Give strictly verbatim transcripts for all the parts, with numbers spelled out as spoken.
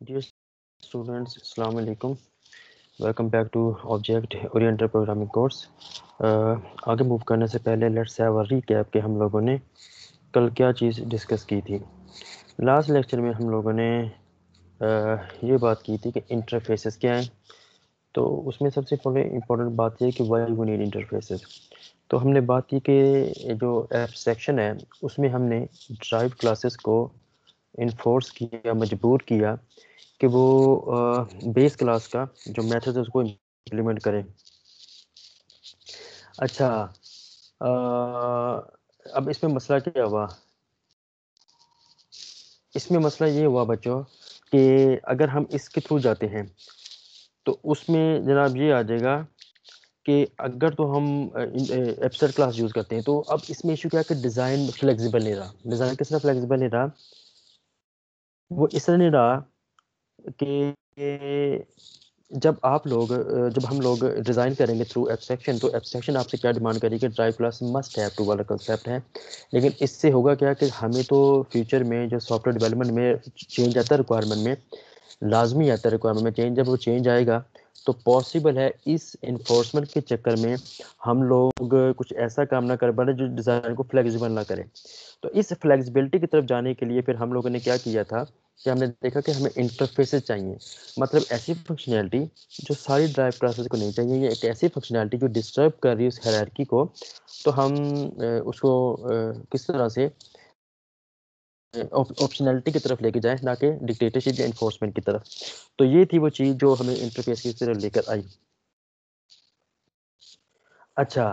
Dear students, Assalamu alaikum. Welcome back to Object Oriented Programming course. Uh, आगे move करने से पहले let's have a recap कि हम लोगों ने कल क्या चीज़ डिस्कस की थी। लास्ट लेक्चर में हम लोगों ने uh, ये बात की थी कि इंटरफेसेस क्या हैं। तो उसमें सबसे पहले इम्पोर्टेंट बात ये कि वाई वी नीड इंटरफेसेस। तो हमने बात की कि जो एब्स्ट्रैक्शन है उसमें हमने ड्राइव क्लासेस को इन्फोर्स किया, मजबूर किया कि वो बेस क्लास का जो मेथड है उसको इम्प्लीमेंट करें। अच्छा, आ, अब इसमें मसला क्या हुआ? इसमें मसला ये हुआ बच्चों कि अगर हम इसके थ्रू जाते हैं तो उसमें जनाब ये आ जाएगा कि अगर तो हम एब्स्ट्रैक्ट क्लास यूज़ करते हैं तो अब इसमें इशू क्या है कि डिज़ाइन फ्लेक्सिबल नहीं रहा। डिज़ाइन किस तरह फ्लेक्सिबल नहीं रहा? वो इस तरह नहीं रहा कि जब आप लोग जब हम लोग डिज़ाइन करेंगे थ्रू एब्स्ट्रैक्शन तो एब्स्ट्रैक्शन आपसे क्या डिमांड करेगी? Derived class must have to वाला कंसेप्ट है। लेकिन इससे होगा क्या कि हमें तो फ्यूचर में जो सॉफ्टवेयर डेवलपमेंट में चेंज आता है रिक्वायरमेंट में, लाजमी आता है रिक्वायरमेंट में चेंज, जब वो चेंज आएगा तो पॉसिबल है इस इन्फोर्समेंट के चक्कर में हम लोग कुछ ऐसा काम ना कर पाए जो डिज़ाइन को फ्लेक्सिबल ना करे। तो इस फ्लेक्सिबिलिटी की तरफ जाने के लिए फिर हम लोगों ने क्या किया था कि हमने देखा कि हमें इंटरफेसेस चाहिए, मतलब ऐसी फंक्शनैलिटी जो सारी ड्राइव क्लासेस को नहीं चाहिए। ये एक ऐसी फंक्शनैलिटी जो डिस्टर्ब कर रही है उस हायरार्की को, तो हम उसको किस तरह से ऑप्शनैलिटी की तरफ लेके जाए, ना कि डिक्टेटरशिप या इन्फोर्समेंट की तरफ। तो ये थी वो चीज़ जो हमें इंटरफेस की तरफ लेकर आई। अच्छा,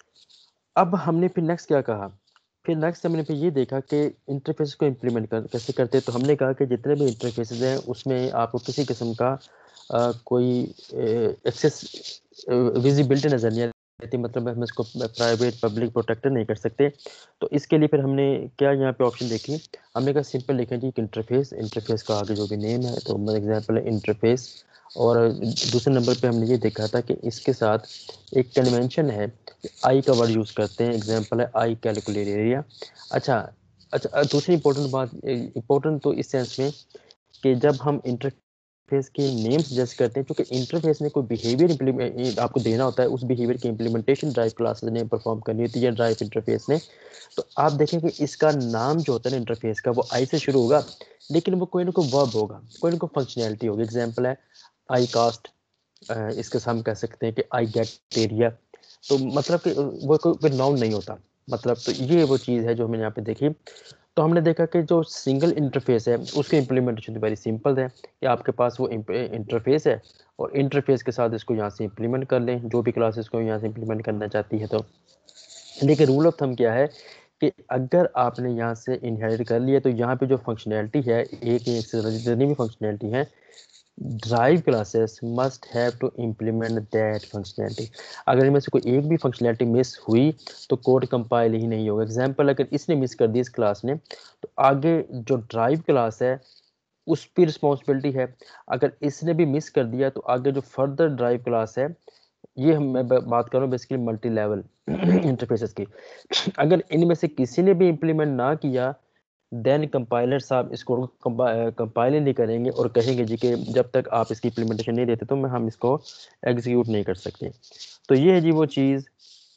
अब हमने फिर नेक्स्ट क्या कहा? फिर नेक्स्ट हमने फिर ये देखा कि इंटरफेस को इम्प्लीमेंट कर कैसे करते हैं। तो हमने कहा कि जितने भी इंटरफेसेस हैं उसमें आपको किसी किस्म का आ, कोई एक्सेस विजिबिलिटी नज़र नहीं आती, मतलब हम इसको प्राइवेट पब्लिक प्रोटेक्टर नहीं कर सकते। तो इसके लिए फिर हमने क्या यहाँ पे ऑप्शन देखी, हमने कहा सिंपल लिखा जी इंटरफेस। इंटरफेस का आगे जो भी नेम है तो मैं एग्जाम्पल है इंटरफेस। और दूसरे नंबर पे हमने ये देखा था कि इसके साथ एक कन्वेंशन है, आई का वर्ड यूज़ करते हैं, एग्जांपल है आई कैलकुलेट एरिया। अच्छा अच्छा दूसरी इंपॉर्टेंट बात, इंपॉर्टेंट तो इस सेंस में कि जब हम इंटरफेस के नेम सजेस्ट करते हैं, क्योंकि इंटरफेस ने कोई बिहेवियर इम्प्लीमेंट आपको देना होता है, उस बिहेवियर की इम्प्लीमेंटेशन ड्राइव क्लासेस ने परफॉर्म करनी होती है, ड्राइव इंटरफेस ने। तो आप देखें कि इसका नाम जो होता है ना इंटरफेस का, वो आई से शुरू होगा, लेकिन वो कोई ना कोई वर्ब होगा, कोई ना कोई फंक्शनैलिटी होगी। एग्जाम्पल है आई कास्ट, इसके साथ हम कह सकते हैं कि आई गेट एरिया। तो मतलब कि वो कोई कोई नाउन नहीं होता, मतलब। तो ये वो चीज़ है जो हमने यहाँ पे देखी। तो हमने देखा कि जो सिंगल इंटरफेस है उसकी इम्प्लीमेंटेशन वेरी सिंपल है कि आपके पास वो इंटरफेस है और इंटरफेस के साथ इसको यहाँ से इम्प्लीमेंट कर लें जो भी क्लासेस को यहाँ से इम्प्लीमेंट करना चाहती है। तो देखिए रूल ऑफ थंब क्या है कि अगर आपने यहाँ से इनहेरिट कर लिया तो यहाँ पे जो फंक्शनैलिटी है, एक एक से जितनी भी फंक्शनैलिटी है, derived classes must have to implement that functionality. अगर इनमें से कोई एक भी फंक्शनैलिटी मिस हुई तो कोड कंपाइल ही नहीं होगा। एग्जांपल, अगर इसने मिस कर दी इस क्लास ने, तो आगे जो ड्राइव क्लास है उस पर रिस्पॉन्सिबिलिटी है। अगर इसने भी मिस कर दिया तो आगे जो फर्दर ड्राइव क्लास है, ये हम मैं बात कर रहा हूँ बेसिकली मल्टी लेवल इंटरफेसेस की। अगर इनमें से किसी ने भी इम्प्लीमेंट ना किया, देन कंपाइलर साहब इसको कंपाइल नहीं करेंगे और कहेंगे जी कि जब तक आप इसकी इम्प्लीमेंटेशन नहीं देते तो मैं हम इसको एग्जीक्यूट नहीं कर सकते। तो ये है जी वो चीज़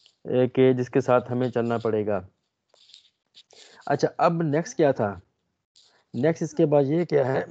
कि जिसके साथ हमें चलना पड़ेगा। अच्छा, अब नेक्स्ट क्या था? नेक्स्ट इसके बाद ये क्या है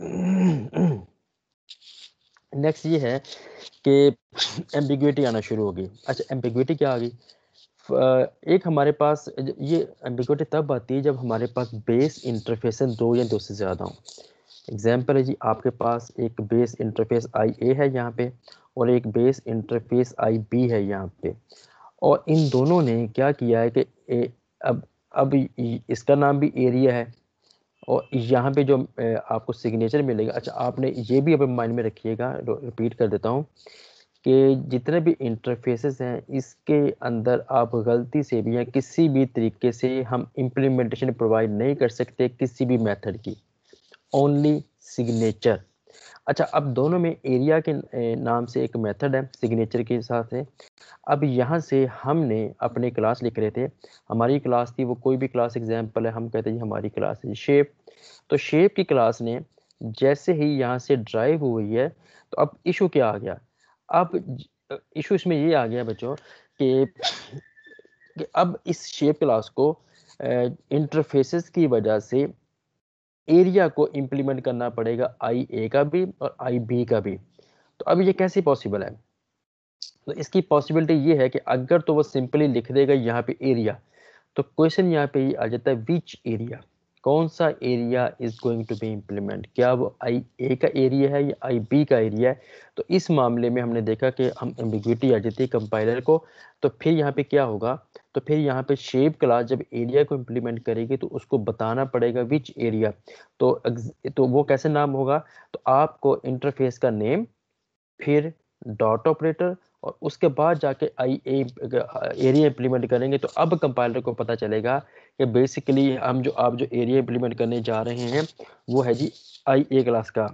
नेक्स्ट ये है कि एम्बिग्विटी आना शुरू होगी। अच्छा, एम्बिग्विटी क्या आ गई? एक हमारे पास ये एम्बिग्विटी तब आती है जब हमारे पास बेस इंटरफेस दो या दो से ज़्यादा हों। एग्जाम्पल है जी, आपके पास एक बेस इंटरफेस आई ए है यहाँ पे और एक बेस इंटरफेस आई बी है यहाँ पे, और इन दोनों ने क्या किया है कि ए, अब अब इसका नाम भी एरिया है और यहाँ पे जो आपको सिग्नेचर मिलेगा। अच्छा, आपने ये भी अब माइंड में रखिएगा, रिपीट कर देता हूँ कि जितने भी इंटरफेसेस हैं इसके अंदर आप गलती से भी या किसी भी तरीके से हम इम्प्लीमेंटेशन प्रोवाइड नहीं कर सकते किसी भी मेथड की, ओनली सिग्नेचर। अच्छा, अब दोनों में एरिया के नाम से एक मेथड है सिग्नेचर के साथ है। अब यहाँ से हमने अपने क्लास लिख रहे थे, हमारी क्लास थी वो कोई भी क्लास, एग्जाम्पल है हम कहते हैं हमारी क्लास है शेप। तो शेप की क्लास ने जैसे ही यहाँ से ड्राइव हुई है, तो अब इशू क्या आ गया? अब इशू इसमें ये आ गया बच्चों कि, कि अब इस शेप क्लास को इंटरफेसेस की वजह से एरिया को इम्प्लीमेंट करना पड़ेगा, आई ए का भी और आई बी का भी। तो अब ये कैसे पॉसिबल है? तो इसकी पॉसिबिलिटी ये है कि अगर तो वो सिंपली लिख देगा यहाँ पे एरिया, तो क्वेश्चन यहाँ पे ये आ जाता है विच एरिया, कौन सा area is going to be implement, क्या वो आई ए का एरिया है या आई बी का एरिया है? तो इस मामले में हमने देखा कि हम एम्बिग्विटी आ जाती है कंपाइलर को। तो फिर यहाँ पे क्या होगा? तो फिर यहाँ पे शेप क्लास जब एरिया को इम्प्लीमेंट करेगी तो उसको बताना पड़ेगा विच एरिया। तो तो वो कैसे नाम होगा? तो आपको इंटरफेस का नेम, फिर डॉट ऑपरेटर, और उसके बाद जाके आई ए एरिया इम्प्लीमेंट करेंगे। तो अब कंपाइलर को पता चलेगा कि बेसिकली हम जो आप जो एरिया इम्प्लीमेंट करने जा रहे हैं वो है जी आई ए क्लास का।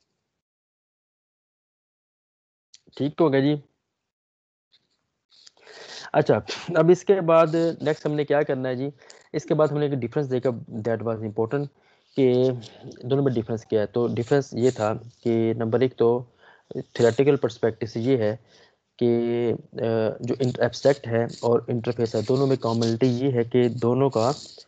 ठीक हो गया जी। अच्छा, अब इसके बाद नेक्स्ट हमने क्या करना है जी? इसके बाद हमने एक डिफरेंस देखा, दैट वाज इम्पोर्टेंट, कि दोनों में डिफरेंस क्या है। तो डिफरेंस ये था कि नंबर एक तो थ्योरेटिकल पर्सपेक्टिव से ये है कि जो एब्स्ट्रैक्ट है और इंटरफेस है, दोनों में कॉमनलिटी ये है कि दोनों का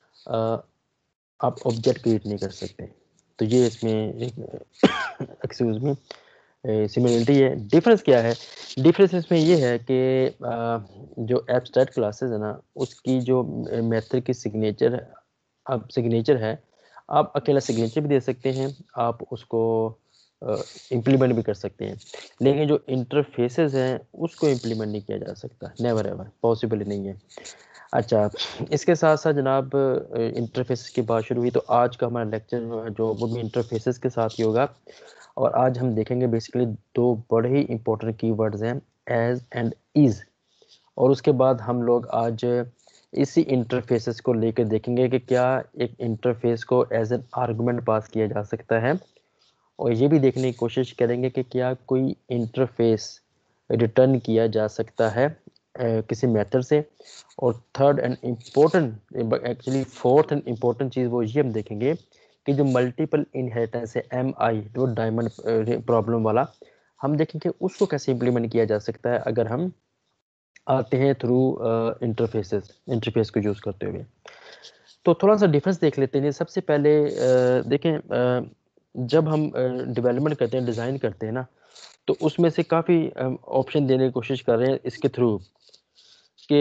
आप ऑब्जेक्ट क्रिएट नहीं कर सकते। तो ये इसमें एक एक्सक्यूज मी सिमिलरिटी है। डिफरेंस क्या है? डिफरेंस इसमें ये है कि जो एब्स्ट्रैक्ट क्लासेस है ना, उसकी जो मेथड की सिग्नेचर है, अब सिग्नेचर है, आप अकेला सिग्नेचर भी दे सकते हैं, आप उसको इम्प्लीमेंट भी कर सकते हैं, लेकिन जो इंटरफेसेस हैं उसको इम्प्लीमेंट नहीं किया जा सकता, नेवर एवर, पॉसिबल ही नहीं है। अच्छा, इसके साथ साथ जनाब इंटरफेसेस की बात शुरू हुई, तो आज का हमारा लेक्चर जो वो भी इंटरफेसेस के साथ ही होगा। और आज हम देखेंगे बेसिकली दो बड़े ही इंपॉर्टेंट कीवर्ड्स हैं, एज एंड इज। और उसके बाद हम लोग आज इसी इंटरफेसेस को लेकर देखेंगे कि क्या एक इंटरफेस को एज एन आर्गुमेंट पास किया जा सकता है, और ये भी देखने की कोशिश करेंगे कि क्या कोई इंटरफेस रिटर्न किया जा सकता है अ, किसी मेथड से। और third and important, actually fourth and important चीज़ वो ये हम देखेंगे कि जो मल्टीपल इनहेरिटेंस है, एम आई, जो डायमंड प्रॉब्लम वाला, हम देखेंगे उसको कैसे इम्प्लीमेंट किया जा सकता है अगर हम आते हैं थ्रू इंटरफेसेस, इंटरफेस को यूज़ करते हुए। तो थोड़ा सा डिफरेंस देख लेते हैं। सबसे पहले अ, देखें, अ, जब हम डेवलपमेंट करते हैं, डिज़ाइन करते हैं ना, तो उसमें से काफ़ी ऑप्शन देने की कोशिश कर रहे हैं इसके थ्रू कि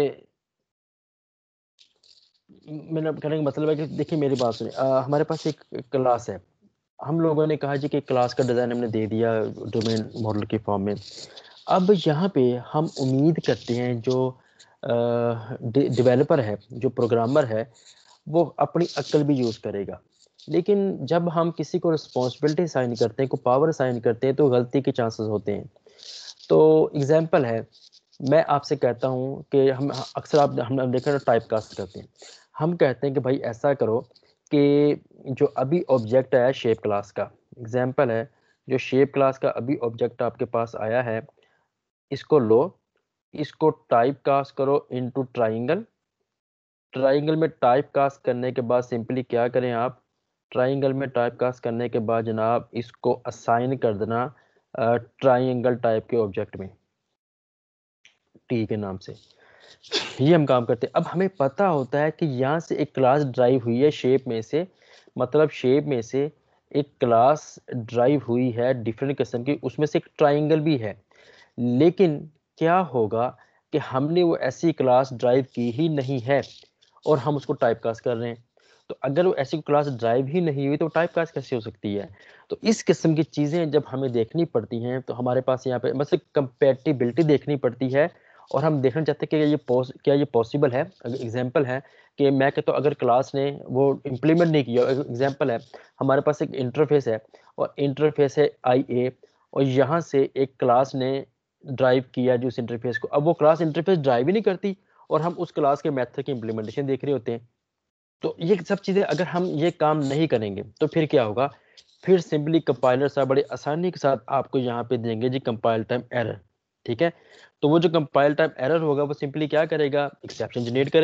मेरा कहने का मतलब है कि देखिए मेरी बात सुनिए, अ, हमारे पास एक क्लास है, हम लोगों ने कहा जी कि क्लास का डिज़ाइन हमने दे दिया डोमेन मॉडल के फॉर्म में। अब यहाँ पे हम उम्मीद करते हैं जो डेवलपर है, जो प्रोग्रामर है, वो अपनी अक्ल भी यूज़ करेगा। लेकिन जब हम किसी को रिस्पॉन्सिबिलिटी साइन करते हैं, को पावर साइन करते हैं, तो गलती के चांसेस होते हैं। तो एग्जांपल है, मैं आपसे कहता हूँ कि हम अक्सर आप हमने देखा ना टाइप कास्ट करते हैं। हम कहते हैं कि भाई ऐसा करो कि जो अभी ऑब्जेक्ट आया शेप क्लास का, एग्जांपल है, जो शेप क्लास का अभी ऑब्जेक्ट आपके पास आया है, इसको लो, इसको टाइप कास्ट करो इनटू ट्राइंगल। ट्राइंगल में टाइप कास्ट करने के बाद सिंपली क्या करें आप, ट्राइंगल में टाइप कास्ट करने के बाद जनाब इसको असाइन कर देना ट्राइंगल टाइप के ऑब्जेक्ट में, टी के नाम से। ये हम काम करते हैं। अब हमें पता होता है कि यहाँ से एक क्लास ड्राइव हुई है शेप में से, मतलब शेप में से एक क्लास ड्राइव हुई है डिफरेंट किस्म की, उसमें से एक ट्राइंगल भी है। लेकिन क्या होगा कि हमने वो ऐसी क्लास ड्राइव की ही नहीं है और हम उसको टाइप कास्ट कर रहे हैं। तो अगर वो ऐसी क्लास ड्राइव ही नहीं हुई तो टाइप कास्ट कैसे हो सकती है? तो इस किस्म की चीज़ें जब हमें देखनी पड़ती हैं, तो हमारे पास यहाँ पे मतलब कंपैटिबिलिटी देखनी पड़ती है, और हम देखना चाहते हैं कि ये पॉस क्या ये पॉसिबल है। एग्जांपल है कि मैं कहता हूँ अगर क्लास ने वो इम्प्लीमेंट नहीं किया, एग्जांपल है, हमारे पास एक इंटरफेस है और इंटरफेस है आई ए, और यहाँ से एक क्लास ने ड्राइव किया जो उस इंटरफेस को, अब वो क्लास इंटरफेस ड्राइव ही नहीं करती और हम उस क्लास के मेथड की इम्प्लीमेंटेशन देख रहे होते हैं। तो ये सब चीज़ें अगर हम ये काम नहीं करेंगे तो फिर क्या होगा? फिर सिंपली कंपाइलर साहब बड़े आसानी के साथ आपको यहाँ पे देंगे जी कंपाइल टाइम एरर। ठीक है? तो वो जो कंपाइल टाइम एरर होगा वो सिंपली क्या करेगा? एक्सेप्शन जनरेट करेगा।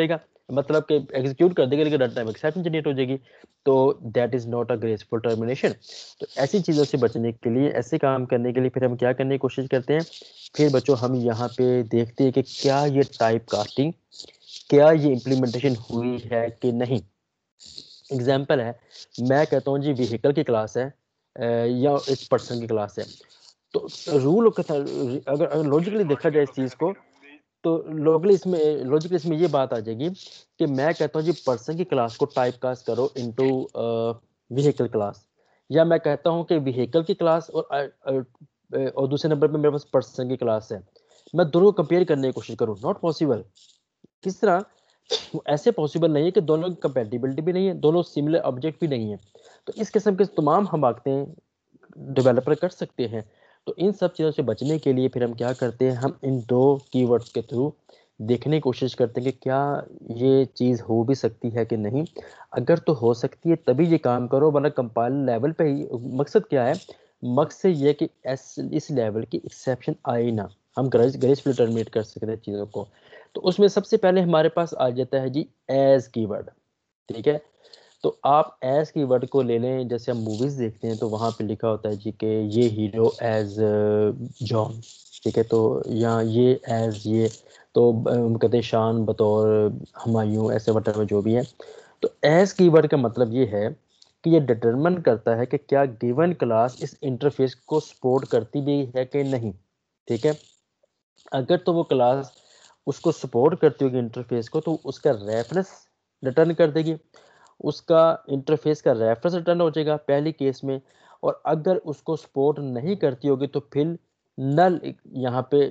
मतलब कि एग्जीक्यूट कर देगी लेकिन रन टाइम एक्सेप्शन जनरेट हो जाएगी, तो that is not a graceful termination. तो ऐसी चीज़ों से बचने के लिए, ऐसे काम करने के लिए फिर हम क्या करने की कोशिश करते हैं, फिर बच्चों हम यहाँ पे देखते हैं कि क्या ये टाइप कास्टिंग, क्या ये इम्प्लीमेंटेशन हुई है कि नहीं। एग्जाम्पल है, मैं कहता हूँ जी व्हीकल की क्लास है या एक पर्सन की क्लास है, तो रूल अगर अगर लॉजिकली देखा जाए इस चीज़ को, तो लॉजिकली इसमें लॉजिकली इसमें ये बात आ जाएगी कि मैं कहता हूँ जी पर्सन की क्लास को टाइप कास्ट करो इनटू व्हीकल क्लास, या मैं कहता हूँ कि व्हीकल की क्लास और और दूसरे नंबर पे मेरे पास पर्सन की क्लास है, मैं दोनों को कंपेयर करने की कोशिश करूँ, नॉट पॉसिबल। किस तरह? ऐसे पॉसिबल नहीं है कि दोनों की कंपैटिबिलिटी भी नहीं है, दोनों सिमिलर ऑब्जेक्ट भी नहीं है। तो इस किस्म के तमाम हम बातें डेवलपर कर सकते हैं। तो इन सब चीज़ों से बचने के लिए फिर हम क्या करते हैं, हम इन दो कीवर्ड्स के थ्रू देखने की कोशिश करते हैं कि क्या ये चीज़ हो भी सकती है कि नहीं। अगर तो हो सकती है तभी ये काम करो, वरना कंपाइल लेवल पे ही मकसद क्या है, मकसद ये है कि एस इस लेवल की एक्सेप्शन आए ना, हम ग्रेस ग्रेसफुली टर्मिनेट कर सकते हैं चीज़ों को। तो उसमें सबसे पहले हमारे पास आ जाता है जी एज कीवर्ड। ठीक है, तो आप एज कीवर्ड को ले लें, जैसे हम मूवीज देखते हैं तो वहाँ पे लिखा होता है जी कि ये हीरो एज जॉन, ठीक है, तो या ये एज ये, तो हम कहते हैं शान बतौर हुमायूं, ऐसे वटेवर जो भी है। तो एज कीवर्ड का मतलब ये है कि ये डिटरमिन करता है कि क्या गिवन क्लास इस इंटरफेस को सपोर्ट करती भी है कि नहीं। ठीक है, अगर तो वो क्लास उसको सपोर्ट करती होगी इंटरफेस को, तो उसका रेफरेंस रिटर्न कर देगी, उसका इंटरफेस का रेफरेंस रिटर्न हो जाएगा पहली केस में। और अगर उसको सपोर्ट नहीं करती होगी तो फिर नल यहाँ पे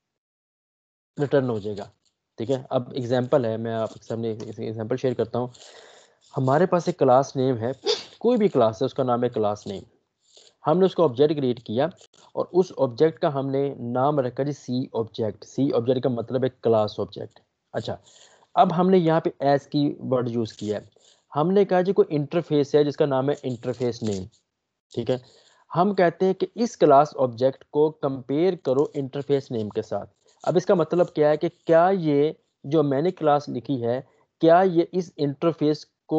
रिटर्न हो जाएगा। ठीक है, अब एग्जांपल है, मैं आपके सामने एग्जांपल शेयर करता हूँ। हमारे पास एक क्लास नेम है, कोई भी क्लास है, उसका नाम है क्लास नेम। हमने उसको ऑब्जेक्ट क्रिएट किया और उस ऑब्जेक्ट का हमने नाम रखा जी सी ऑब्जेक्ट। सी ऑब्जेक्ट का मतलब है क्लास ऑब्जेक्ट। अच्छा, अब हमने यहाँ पे एस की वर्ड यूज किया है। हमने कहा जी कोई इंटरफेस है जिसका नाम है इंटरफेस नेम। ठीक है, हम कहते हैं कि इस क्लास ऑब्जेक्ट को कंपेयर करो इंटरफेस नेम के साथ। अब इसका मतलब क्या है कि क्या ये जो मैंने क्लास लिखी है, क्या ये इस इंटरफेस को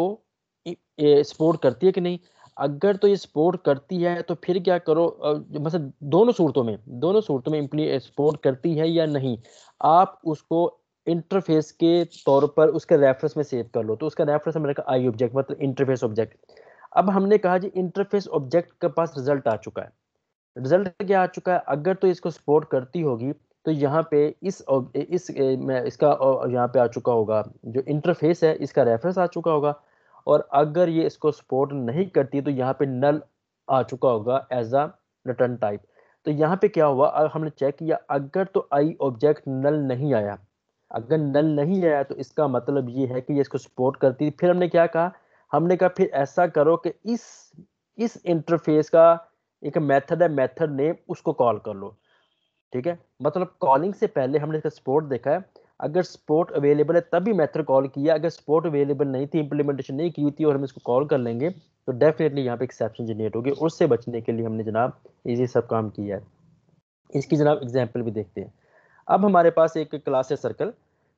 सपोर्ट करती है कि नहीं। अगर तो ये सपोर्ट करती है तो फिर क्या करो, अ, मतलब दोनों सूरतों में दोनों सूरतों में इम्प्ली सपोर्ट करती है या नहीं, आप उसको इंटरफेस के तौर पर उसके रेफरेंस में सेव कर लो। तो उसका रेफरेंस हमने रखा आई ऑब्जेक्ट, मतलब इंटरफेस ऑब्जेक्ट। अब हमने कहा जी इंटरफेस ऑब्जेक्ट के पास रिजल्ट आ चुका है। रिजल्ट क्या आ चुका है, अगर तो इसको सपोर्ट करती होगी तो यहाँ पे इस ऑब- इस ए, में इसका अ, यहाँ पे आ चुका होगा, जो इंटरफेस है इसका रेफरेंस आ चुका होगा। और अगर ये इसको सपोर्ट नहीं करती तो यहाँ पे नल आ चुका होगा एज अ रिटर्न टाइप। तो यहाँ पे क्या हुआ, अगर हमने चेक किया, अगर तो आई ऑब्जेक्ट नल नहीं आया, अगर नल नहीं आया तो इसका मतलब ये है कि ये इसको सपोर्ट करती। फिर हमने क्या कहा, हमने कहा फिर ऐसा करो कि इस इस इंटरफेस का एक मेथड है, मेथड नेम, उसको कॉल कर लो। ठीक है, मतलब कॉलिंग से पहले हमने इसका सपोर्ट देखा है, अगर सपोर्ट अवेलेबल है तभी मेथड कॉल किया, अगर सपोर्ट अवेलेबल नहीं थी, इंप्लीमेंटेशन नहीं की हुई थी और हम इसको कॉल कर लेंगे तो डेफिनेटली यहाँ पे एक्सेप्शन जनरेट होगी। उससे बचने के लिए हमने जनाब इजी सब काम किया है। इसकी जनाब एग्जाम्पल भी देखते हैं। अब हमारे पास एक क्लास है सर्कल।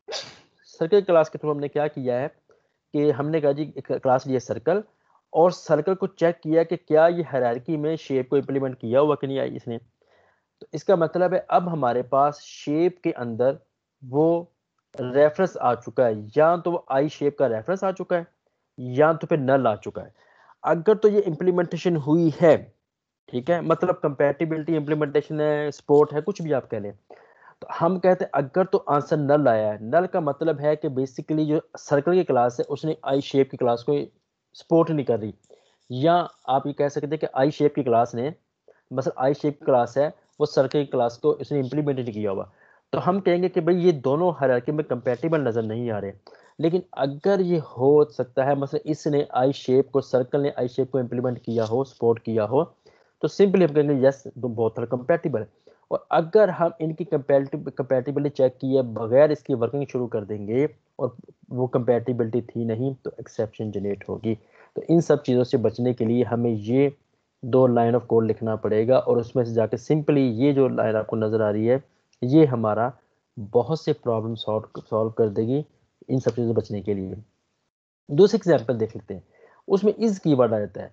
सर्कल क्लास के थ्रू हमने क्या किया है कि हमने कहा जी एक क्लास लिया सर्कल, और सर्कल को चेक किया कि क्या ये हायरार्की में शेप को इंप्लीमेंट किया हुआ कि नहीं आई इसने। तो इसका मतलब है अब हमारे पास शेप के अंदर वो रेफरेंस आ चुका है, या तो वो आई शेप का रेफरेंस आ चुका है या तो फिर नल आ चुका है। अगर तो ये इंप्लीमेंटेशन हुई है, ठीक है, मतलब कंपैटिबिलिटी इंप्लीमेंटेशन है, सपोर्ट है, कुछ भी आप कह लें, तो हम कहते हैं अगर तो आंसर नल आया है। नल का मतलब है कि बेसिकली जो सर्कल की क्लास है उसने आई शेप की क्लास को सपोर्ट नहीं कर रही, या आप ये कह सकते हैं कि आई शेप की क्लास ने, मतलब आई शेप क्लास है, वो सर्कल की क्लास को इसने इंप्लीमेंट नहीं किया हुआ। तो हम कहेंगे कि भाई ये दोनों हायरार्की में कंपैटिबल नजर नहीं आ रहे। लेकिन अगर ये हो सकता है, मतलब इसने आई शेप को, सर्कल ने आई शेप को इंप्लीमेंट किया हो, सपोर्ट किया हो, तो सिंपली हम कहेंगे यस, बोथ आर कंपैटिबल। और अगर हम इनकी कंपैटिबिलिटी चेक किए बगैर इसकी वर्किंग शुरू कर देंगे और वो कंपैटिबिलिटी थी नहीं, तो एक्सेप्शन जनरेट होगी। तो इन सब चीज़ों से बचने के लिए हमें ये दो लाइन ऑफ कोड लिखना पड़ेगा, और उसमें से जाके सिंपली ये जो लाइन आपको नज़र आ रही है, ये हमारा बहुत से प्रॉब्लम सॉल्व सॉल्व कर देगी। इन सब चीज़ों से बचने के लिए। दूसरी एग्जाम्पल देख लेते हैं, उसमें इस कीवर्ड आ जाता है।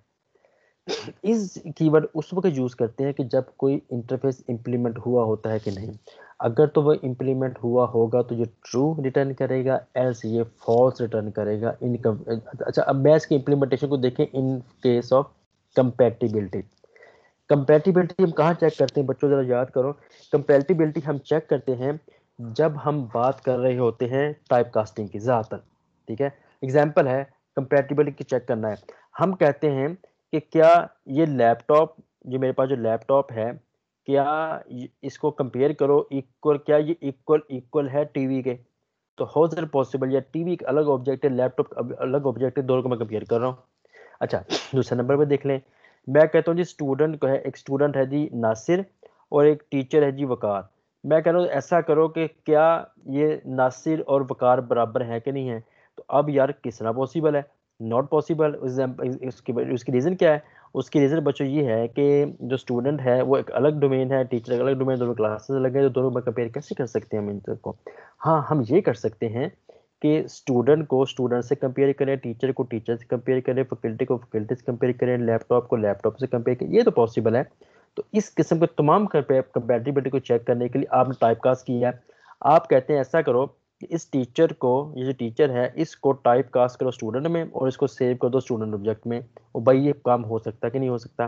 इस कीवर्ड उस वक्त यूज़ करते हैं कि जब कोई इंटरफेस इंप्लीमेंट हुआ होता है कि नहीं। अगर तो वो इंप्लीमेंट हुआ होगा तो ये ट्रू रिटर्न करेगा, एल्स ये फॉल्स रिटर्न करेगा। इन अच्छा, अब मैं इसके इम्प्लीमेंटेशन को देखें in case of compatibility. Compatibility हम कहाँ चेक करते हैं बच्चों, ज़रा याद करो। कंपैटिबिलिटी हम चेक करते हैं जब हम बात कर रहे होते हैं टाइप कास्टिंग की ज़्यादातर। ठीक है, एग्जाम्पल है कंपैटिबिलिटी चेक करना है। हम कहते हैं कि क्या ये लैपटॉप, जो मेरे पास जो लैपटॉप है, क्या ये- इसको कंपेयर करो इक्वल, क्या ये इक्वल इक्वल है टीवी के? तो हाउ इज इट पॉसिबल? या टीवी एक अलग ऑब्जेक्ट है, लैपटॉप अलग ऑब्जेक्ट है, दोनों को मैं कंपेयर कर रहा हूँ। अच्छा, दूसरे नंबर पे देख लें। मैं कहता हूँ जी स्टूडेंट को है, एक स्टूडेंट है जी नासिर और एक टीचर है जी वकार। मैं कह रहा हूँ ऐसा करो कि क्या ये नासिर और वकार बराबर हैं कि नहीं है? तो अब यार किसना पॉसिबल है? Not possible. उसकी उसकी रीज़न क्या है? उसकी रीज़न बच्चों ये है कि जो स्टूडेंट है वो एक अलग डोमेन है, टीचर एक अलग डोमेन, दोनों क्लासेस अलग है, तो दोनों में कंपेयर कैसे कर सकते हैं हम इन को? हाँ, हम ये कर सकते हैं कि स्टूडेंट को स्टूडेंट से कंपेयर करें, टीचर को टीचर से कंपेयर करें, फैकल्टी को फैकल्टी से कंपेयर करें, लैपटॉप को लैपटॉप से कंपेयर करें, ये तो पॉसिबल है। तो इस किस्म के तमाम कंपेटिबिलिटी को चेक करने के लिए आपने टाइपकास्ट किया है। आप कहते हैं ऐसा करो कि इस टीचर को, ये जो टीचर है, इसको टाइप कास्ट करो स्टूडेंट में और इसको सेव कर दो स्टूडेंट ऑब्जेक्ट में। और भाई ये काम हो सकता है कि नहीं हो सकता?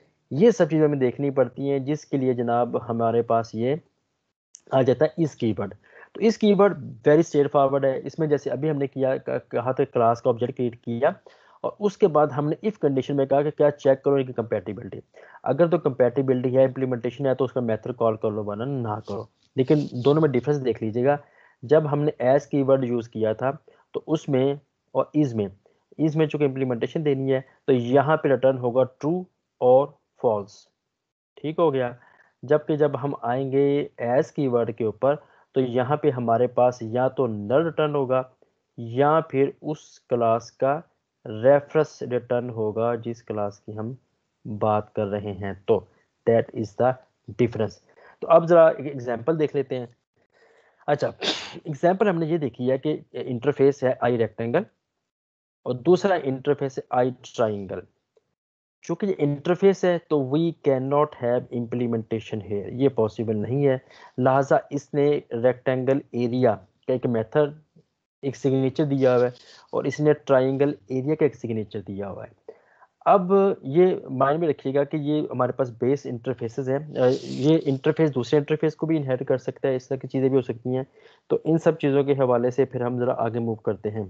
ये सब चीज़ें हमें देखनी पड़ती हैं, जिसके लिए जनाब हमारे पास ये आ जाता है इस कीवर्ड। तो इस कीवर्ड वेरी स्ट्रेट फॉरवर्ड है। इसमें जैसे अभी हमने किया, कहा था क्लास का ऑब्जेक्ट क्रिएट किया और उसके बाद हमने इफ कंडीशन में कहा कि क्या चेक करो इनकी कंपैटिबिलिटी। अगर तो कंपैटिबिलिटी है, इंप्लीमेंटेशन है, तो उसका मेथड कॉल कर लो, वरना ना करो। लेकिन दोनों में डिफरेंस देख लीजिएगा। जब हमने एज कीवर्ड यूज़ किया था तो उसमें और इज में, इज में चूंकि इंप्लीमेंटेशन देनी है तो यहाँ पे रिटर्न होगा ट्रू और फॉल्स। ठीक हो गया। जबकि जब हम आएंगे एज कीवर्ड के ऊपर तो यहाँ पे हमारे पास या तो नल रिटर्न होगा या फिर उस क्लास का रेफरेंस रिटर्न होगा जिस क्लास की हम बात कर रहे हैं। तो दैट इज द डिफरेंस। तो अब जरा एक एग्जांपल देख लेते हैं। अच्छा, एग्जांपल हमने ये देखी है कि इंटरफेस है आई रेक्टेंगल और दूसरा इंटरफेस है आई ट्राइंगल। चूंकि ये इंटरफेस है तो we can not have implementation here, ये पॉसिबल नहीं है। लिहाजा इसने रेक्टेंगल एरिया का एक मेथड, एक सिग्नेचर दिया हुआ है और इसने ट्राइंगल एरिया का एक सिग्नेचर दिया हुआ है। अब ये माइंड में रखिएगा कि ये हमारे पास बेस इंटरफेसेस हैं। अ, ये इंटरफेस दूसरे इंटरफेस को भी इनहेरिट कर सकता है, इस तरह की चीज़ें भी हो सकती हैं। तो इन सब चीज़ों के हवाले से फिर हम ज़रा आगे मूव करते हैं।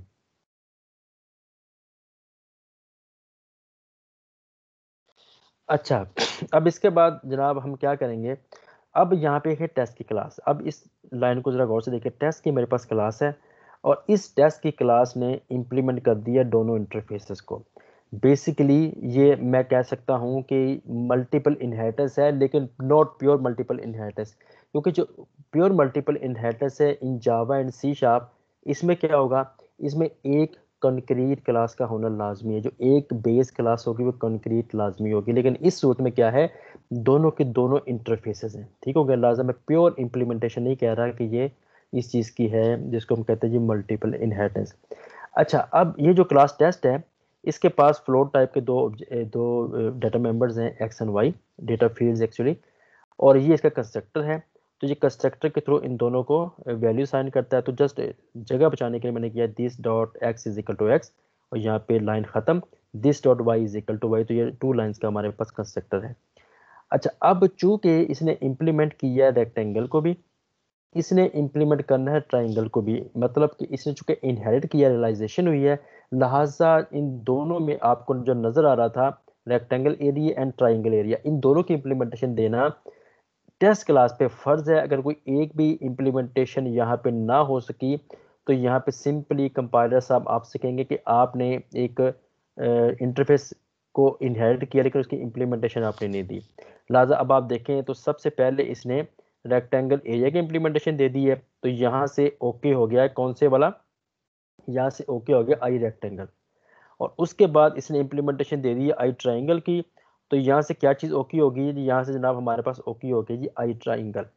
अच्छा, अब इसके बाद जनाब हम क्या करेंगे? अब यहाँ पे है टेस्ट की क्लास। अब इस लाइन को ज़रा गौर से देखिए, टेस्ट की मेरे पास क्लास है और इस टेस्ट की क्लास ने इम्प्लीमेंट कर दिया दोनों इंटरफेसेस को। बेसिकली ये मैं कह सकता हूँ कि मल्टीपल इनहेरिटेंस है, लेकिन नॉट प्योर मल्टीपल इनहेरिटेंस। क्योंकि जो प्योर मल्टीपल इनहेरिटेंस है इन जावा एंड सी शार्प, इसमें क्या होगा? इसमें एक कंक्रीट क्लास का होना लाजमी है। जो एक बेस क्लास होगी वो कंक्रीट लाजमी होगी। लेकिन इस सूरत में क्या है, दोनों के दोनों इंटरफेसेस हैं। ठीक हो गया। लाजम मैं प्योर इम्प्लीमेंटेशन नहीं कह रहा कि ये इस चीज़ की है जिसको हम कहते हैं जी मल्टीपल इनहेरिटेंस। अच्छा, अब ये जो क्लास टेस्ट है इसके पास फ्लोट टाइप के दो ए, दो डाटा मेंबर्स हैं, X and Y, data fields actually. और ये इसका कंस्ट्रक्टर है। तो ये कंस्ट्रक्टर के थ्रू इन दोनों को वैल्यू साइन करता है। तो जस्ट जगह बचाने के लिए मैंने किया this dot X is equal to X और यहाँ पे लाइन खत्म, this dot Y is equal to Y. तो ये टू लाइंस का हमारे पास कंस्ट्रक्टर है। अच्छा, अब चूंकि इसने इम्प्लीमेंट किया है रेक्टेंगल को भी, इसने इम्प्लीमेंट करना है ट्राइंगल को भी। मतलब कि इसने चूंकि इनहेरिट किया, रियलाइजेशन हुई है, लिहाजा इन दोनों में आपको जो नजर आ रहा था rectangle area and triangle area, इन दोनों की इम्प्लीमेंटेशन देना टेस्ट क्लास पे फर्ज है। अगर कोई एक भी इम्प्लीमेंटेशन यहाँ पे ना हो सकी तो यहाँ पे सिंपली कंपाइलर साहब आपसे कहेंगे कि आपने एक इंटरफेस को इनहेरिट किया लेकिन उसकी इम्प्लीमेंटेशन आपने नहीं दी। लिहाजा अब आप देखें तो सबसे पहले इसने रेक्टेंगल एरिया की इम्प्लीमेंटेशन दे दी है। तो यहाँ से ओके हो गया है, कौन से वाला? यहाँ से ओके हो गया आई रेक्टेंगल। और उसके बाद इसने इम्प्लीमेंटेशन दे दी है आई ट्राइंगल की। तो यहाँ से क्या चीज़ ओके होगी? यहाँ से जनाब हमारे पास ओके होगी जी आई ट्राइंगल।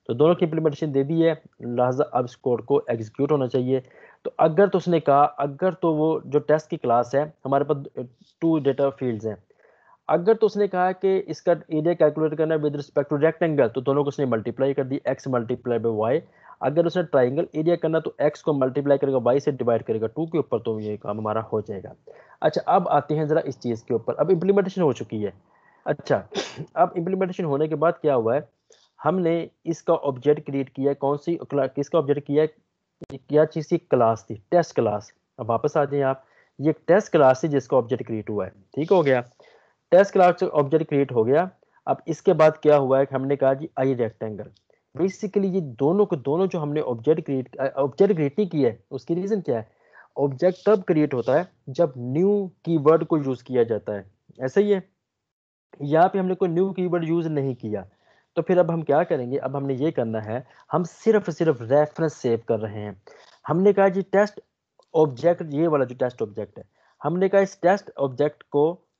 तो दोनों की इम्प्लीमेंटेशन दे दी है, लिहाजा अब इस कोड को एग्जीक्यूट होना चाहिए। तो अगर तो उसने कहा अगर तो वो जो टेस्ट की क्लास है हमारे पास टू डेटा फील्ड्स हैं, अगर तो उसने कहा कि इसका एरिया कैलकुलेट करना है विद रिस्पेक्ट टू रेक्टेंगल, तो दोनों को उसने मल्टीप्लाई कर दी, एक्स मल्टीप्लाई बाय वाई। अगर उसने ट्राइंगल एरिया करना तो एक्स को मल्टीप्लाई करेगा वाई से डिवाइड करेगा टू के ऊपर, तो ये काम हमारा हो जाएगा। अच्छा, अब आते हैं जरा इस चीज़ के ऊपर। अब इम्प्लीमेंटेशन हो चुकी है। अच्छा, अब इम्प्लीमेंटेशन होने के बाद क्या हुआ है, हमने इसका ऑब्जेक्ट क्रिएट किया है। कौन सी क्ला- किसका ऑब्जेक्ट किया है, क्या चीज़ की क्लास थी, टेस्ट क्लास। अब वापस आ जाए आप, ये टेस्ट क्लास थी जिसका ऑब्जेक्ट क्रिएट हुआ है, ठीक हो गया। टेस्ट क्लास ऑब्जेक्ट क्रिएट हो गया। अब इसके बाद क्या हुआ है कि हमने कहा जी आई रेक्टेंगल। बेसिकली ये दोनों को दोनों जो हमने ऑब्जेक्ट क्रिएट ऑब्जेक्ट क्रिएट नहीं किया है, उसकी रीजन क्या है, ऑब्जेक्ट तब क्रिएट होता है जब न्यू कीवर्ड को यूज किया जाता है, ऐसा ही है। यहाँ पे हमने कोई न्यू कीवर्ड यूज नहीं किया, तो फिर अब हम क्या करेंगे, अब हमने ये करना है, हम सिर्फ सिर्फ रेफरेंस सेव कर रहे हैं। हमने कहा जी टेस्ट ऑब्जेक्ट, ये वाला जो टेस्ट ऑब्जेक्ट है, हमने कहा इस टेस्ट ऑब्जेक्ट को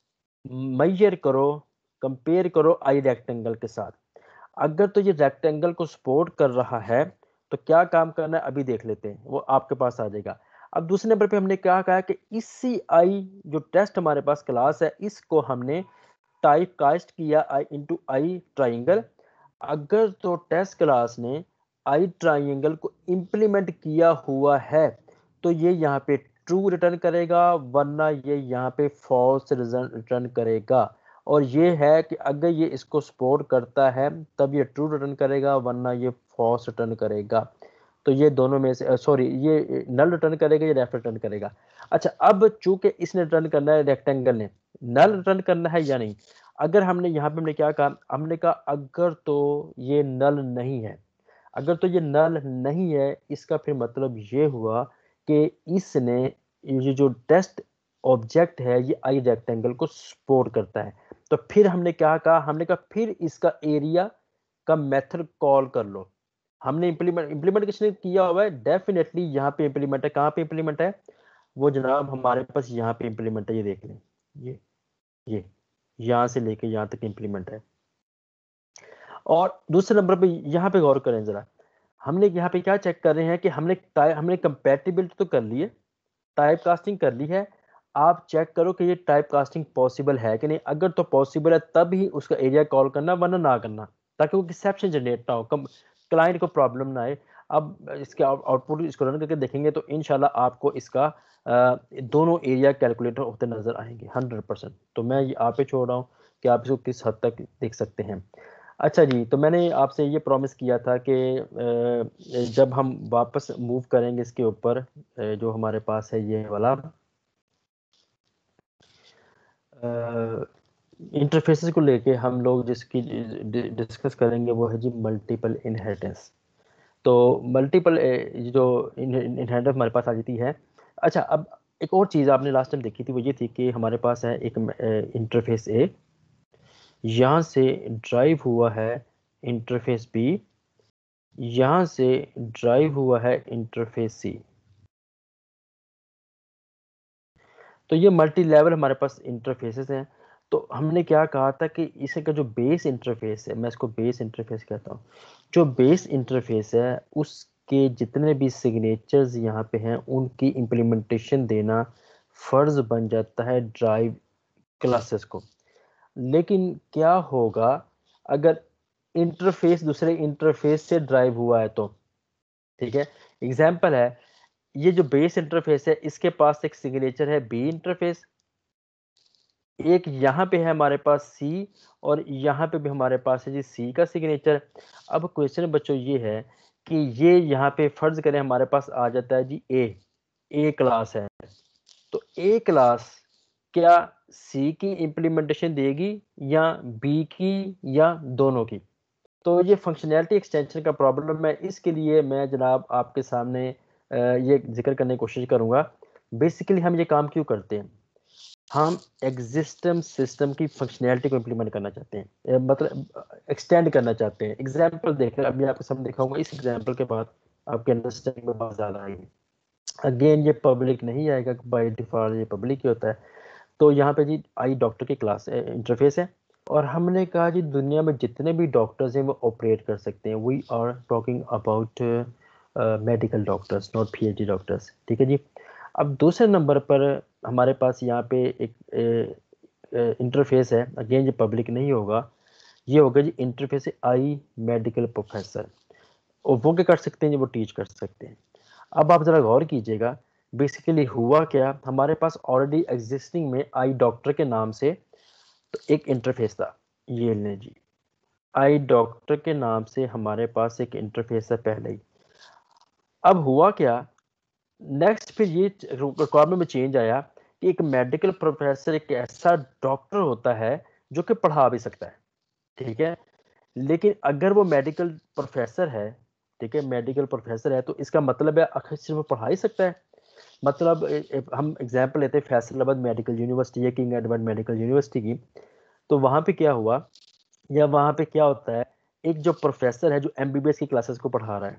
मेजर करो, कंपेयर करो आई रेक्टेंगल के साथ। अगर तो ये रेक्टेंगल को सपोर्ट कर रहा है तो क्या काम करना है अभी देख लेते हैं, वो आपके पास आ जाएगा। अब दूसरे नंबर पे हमने क्या कहा कि इसी आई जो टेस्ट हमारे पास क्लास है, इसको हमने टाइप कास्ट किया आई इंटू आई ट्राइंगल। अगर तो टेस्ट क्लास ने आई ट्राइंगल को इंप्लीमेंट किया हुआ है तो ये यहाँ पे ट्रू रिटर्न करेगा, वरना ये यहाँ पे फॉल्स रिटर्न करेगा। और ये है कि अगर ये इसको सपोर्ट करता है तब ये ट्रू रिटर्न करेगा, वरना ये फॉल्स रिटर्न करेगा। तो ये दोनों में से सॉरी ये नल रिटर्न करेगा, ये रेफ रिटर्न करेगा। अच्छा, अब चूंकि इसने रिटर्न करना है, रेक्टेंगल ने नल रिटर्न करना है या नहीं। अगर हमने यहाँ पे हमने क्या कहा, हमने कहा अगर तो ये नल नहीं है, अगर तो ये नल नहीं है, इसका फिर मतलब ये हुआ कि इसने ये जो टेस्ट ऑब्जेक्ट है ये आई रेक्टेंगल को सपोर्ट करता है। तो फिर हमने क्या कहा, हमने कहा फिर इसका एरिया का मेथड कॉल कर लो। हमने इंप्लीमेंट इंप्लीमेंट किसने किया हुआ है, डेफिनेटली यहाँ पे इंप्लीमेंट है। कहाँ पे इंप्लीमेंट है, वो जनाब हमारे पास यहाँ पे इंप्लीमेंट है, ये देख लें, ये ये यहाँ से लेके यहाँ तक इंप्लीमेंट है। और दूसरे नंबर पे यहाँ पे गौर करें जरा, हमने यहाँ पे क्या चेक कर रहे हैं कि हमने टाइप हमने कंपैटिबिलिटी तो कर ली है, टाइप कास्टिंग कर ली है। आप चेक करो कि ये टाइप कास्टिंग पॉसिबल है कि नहीं। अगर तो पॉसिबल है तब ही उसका एरिया कॉल करना, वरना ना करना, ताकि वो एक्सेप्शन जनरेट ना हो, कम क्लाइंट को प्रॉब्लम ना आए। अब इसके आउटपुट इसको रन करके देखेंगे तो इंशाल्लाह आपको इसका अ, दोनों एरिया कैलकुलेटर होते नजर आएंगे हंड्रेड परसेंट। तो मैं ये आप पे छोड़ रहा हूँ कि आप इसको किस हद तक देख सकते हैं। अच्छा जी, तो मैंने आपसे ये प्रॉमिस किया था कि अ, जब हम वापस मूव करेंगे इसके ऊपर, अ, जो हमारे पास है ये वाला इंटरफेसेस को लेके हम लोग जिसकी डिस्कस करेंगे वो है जी मल्टीपल इनहेरिटेंस। तो मल्टीपल जो इनहेरिटेंस हमारे पास आ जाती है। अच्छा, अब एक और चीज़ आपने लास्ट टाइम देखी थी, वो ये थी कि हमारे पास है एक इंटरफेस ए, यहाँ से ड्राइव हुआ है इंटरफेस बी, यहाँ से ड्राइव हुआ है इंटरफेस सी। तो ये मल्टी लेवल हमारे पास इंटरफेसेस हैं। तो हमने क्या कहा था कि इसका जो बेस इंटरफेस है, मैं इसको बेस इंटरफेस कहता हूँ, जो बेस इंटरफेस है उसके जितने भी सिग्नेचर्स यहाँ पे हैं उनकी इम्प्लीमेंटेशन देना फर्ज बन जाता है ड्राइव क्लासेस को। लेकिन क्या होगा अगर इंटरफेस दूसरे इंटरफेस से ड्राइव हुआ है तो, ठीक है। एग्जाम्पल है, ये जो बेस इंटरफेस है इसके पास एक सिग्नेचर है बी इंटरफेस, एक यहाँ पे है हमारे पास सी, और यहाँ पे भी हमारे पास है जी सी का सिग्नेचर। अब क्वेश्चन बच्चों ये है कि ये यहाँ पे फर्ज करें हमारे पास आ जाता है जी ए, ए क्लास है, तो ए क्लास क्या सी की इम्प्लीमेंटेशन देगी या बी की या दोनों की। तो ये फंक्शनैलिटी एक्सटेंशन का प्रॉब्लम है, इसके लिए मैं जनाब आपके सामने अ, ये जिक्र करने की कोशिश करूँगा। बेसिकली हम ये काम क्यों करते हैं, हम एग्जिस्टिंग सिस्टम की फंक्शनैलिटी को इम्प्लीमेंट करना चाहते हैं, ए, मतलब एक्सटेंड करना चाहते हैं। एग्जाम्पल देख रहे हैं, अभी आपको सब दिखाऊंगा, इस एग्जाम्पल के बाद आपके अंडरस्टैंडिंग में बहुत ज़्यादा आएगी। अगेन ये पब्लिक नहीं आएगा, बाय डिफॉल्ट ये पब्लिक ही होता है। तो यहाँ पे जी आई डॉक्टर की क्लास इंटरफेस है, और हमने कहा जी दुनिया में जितने भी डॉक्टर्स हैं वो ऑपरेट कर सकते हैं। We are talking about medical doctors, not PhD doctors, ठीक है जी। अब दूसरे नंबर पर हमारे पास यहाँ पे एक इंटरफेस है, अगेन ये पब्लिक नहीं होगा, ये होगा जी इंटरफेस आई मेडिकल प्रोफेसर। और वो क्या कर सकते हैं जी, वो टीच कर सकते हैं। अब आप ज़रा गौर कीजिएगा, बेसिकली हुआ क्या, हमारे पास ऑलरेडी एग्जिस्टिंग में आई डॉक्टर के नाम से तो एक इंटरफेस था, ये लें जी, आई डॉक्टर के नाम से हमारे पास एक इंटरफेस है पहले ही। अब हुआ क्या, नेक्स्ट फिर ये रिक्वायरमेंट में चेंज आया कि एक मेडिकल प्रोफेसर एक ऐसा डॉक्टर होता है जो कि पढ़ा भी सकता है, ठीक है। लेकिन अगर वो मेडिकल प्रोफेसर है, ठीक है, मेडिकल प्रोफेसर है, तो इसका मतलब है अगर सिर्फ वो पढ़ा ही सकता है। मतलब ए, ए, हम एग्जांपल लेते हैं फैसलाबाद मेडिकल यूनिवर्सिटी या किंग एडवर्ड मेडिकल यूनिवर्सिटी की। तो वहाँ पे क्या हुआ, या वहाँ पे क्या होता है, एक जो प्रोफेसर है जो एमबीबीएस की क्लासेस को पढ़ा रहा है,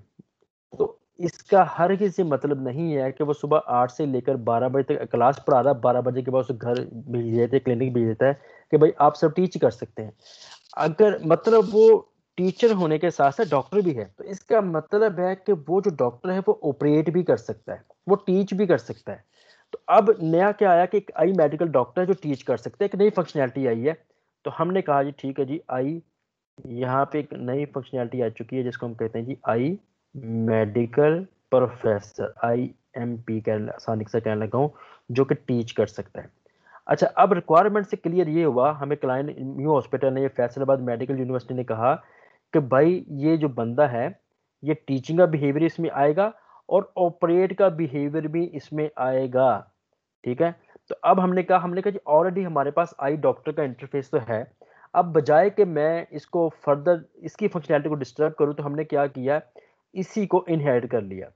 तो इसका हर किसी मतलब नहीं है कि वो सुबह आठ से लेकर बारह बजे तक क्लास पढ़ा रहा है, बारह बजे के बाद उसे घर भेज देते हैं, क्लिनिक भेज देता है कि भाई आप सब टीच कर सकते हैं। अगर मतलब वो टीचर होने के साथ साथ डॉक्टर भी है, तो इसका मतलब है कि वो जो डॉक्टर है वो ऑपरेट भी कर सकता है, वो टीच भी कर सकता है। तो अब नया क्या आया कि एक आई मेडिकल डॉक्टर है जो टीच कर सकते हैं, एक नई फंक्शनैलिटी आई है। तो हमने कहा जी ठीक है जी, आई यहाँ पे एक नई फंक्शनैलिटी आ चुकी है जिसको हम कहते हैं जी I medical professor, I M P कह आसानी से कहने लगा हूँ, जो कि टीच कर सकता है। अच्छा, अब रिक्वायरमेंट से क्लियर ये हुआ, हमें क्लाइंट न्यू हॉस्पिटल ने, ये फैसलाबाद मेडिकल यूनिवर्सिटी ने कहा कि भाई ये जो बंदा है ये टीचिंग का बिहेवियर इसमें आएगा और ऑपरेट का बिहेवियर भी इसमें आएगा, ठीक है। तो अब हमने कहा हमने कहा जी ऑलरेडी हमारे पास आई डॉक्टर का इंटरफेस तो है, अब बजाय कि मैं इसको फर्दर इसकी फंक्शनैलिटी को डिस्टर्ब करूं, तो हमने क्या किया, इसी को इनहेरिट कर लिया।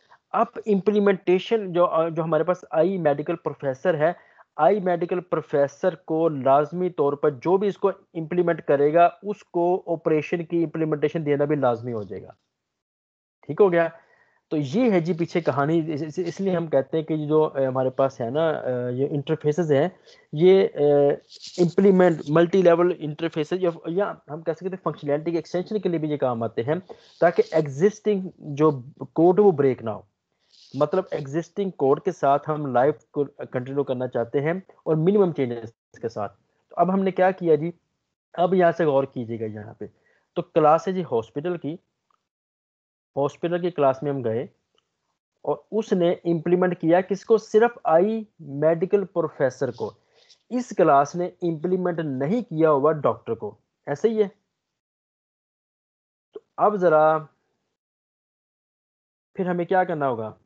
अब इम्प्लीमेंटेशन जो अ, जो हमारे पास आई मेडिकल प्रोफेसर है, आई मेडिकल प्रोफेसर को लाजमी तौर पर जो भी इसको इम्प्लीमेंट करेगा उसको ऑपरेशन की इम्प्लीमेंटेशन देना भी लाजमी हो जाएगा, ठीक हो गया। तो ये है जी पीछे कहानी, इस, इस, इसलिए हम कहते हैं कि जो अ, हमारे पास है ना अ, ये इंटरफेसेस हैं, ये इम्प्लीमेंट मल्टी लेवल इंटरफेसेस, या, या हम कह सकते हैं फंक्शनैलिटी के एक्सटेंशन के लिए भी ये काम आते हैं, ताकि एग्जिस्टिंग जो कोड वो ब्रेक ना हो। मतलब एग्जिस्टिंग कोड के साथ हम लाइफ को कंटिन्यू करना चाहते हैं और मिनिमम चेंजेस के साथ। तो अब हमने क्या किया जी, अब यहाँ से गौर कीजिएगा, यहाँ पे तो क्लास है जी हॉस्पिटल की, हॉस्पिटल की क्लास में हम गए और उसने इंप्लीमेंट किया किसको, सिर्फ आई मेडिकल प्रोफेसर को। इस क्लास ने इंप्लीमेंट नहीं किया हुआ डॉक्टर को, ऐसे ही है। तो अब जरा फिर हमें क्या करना होगा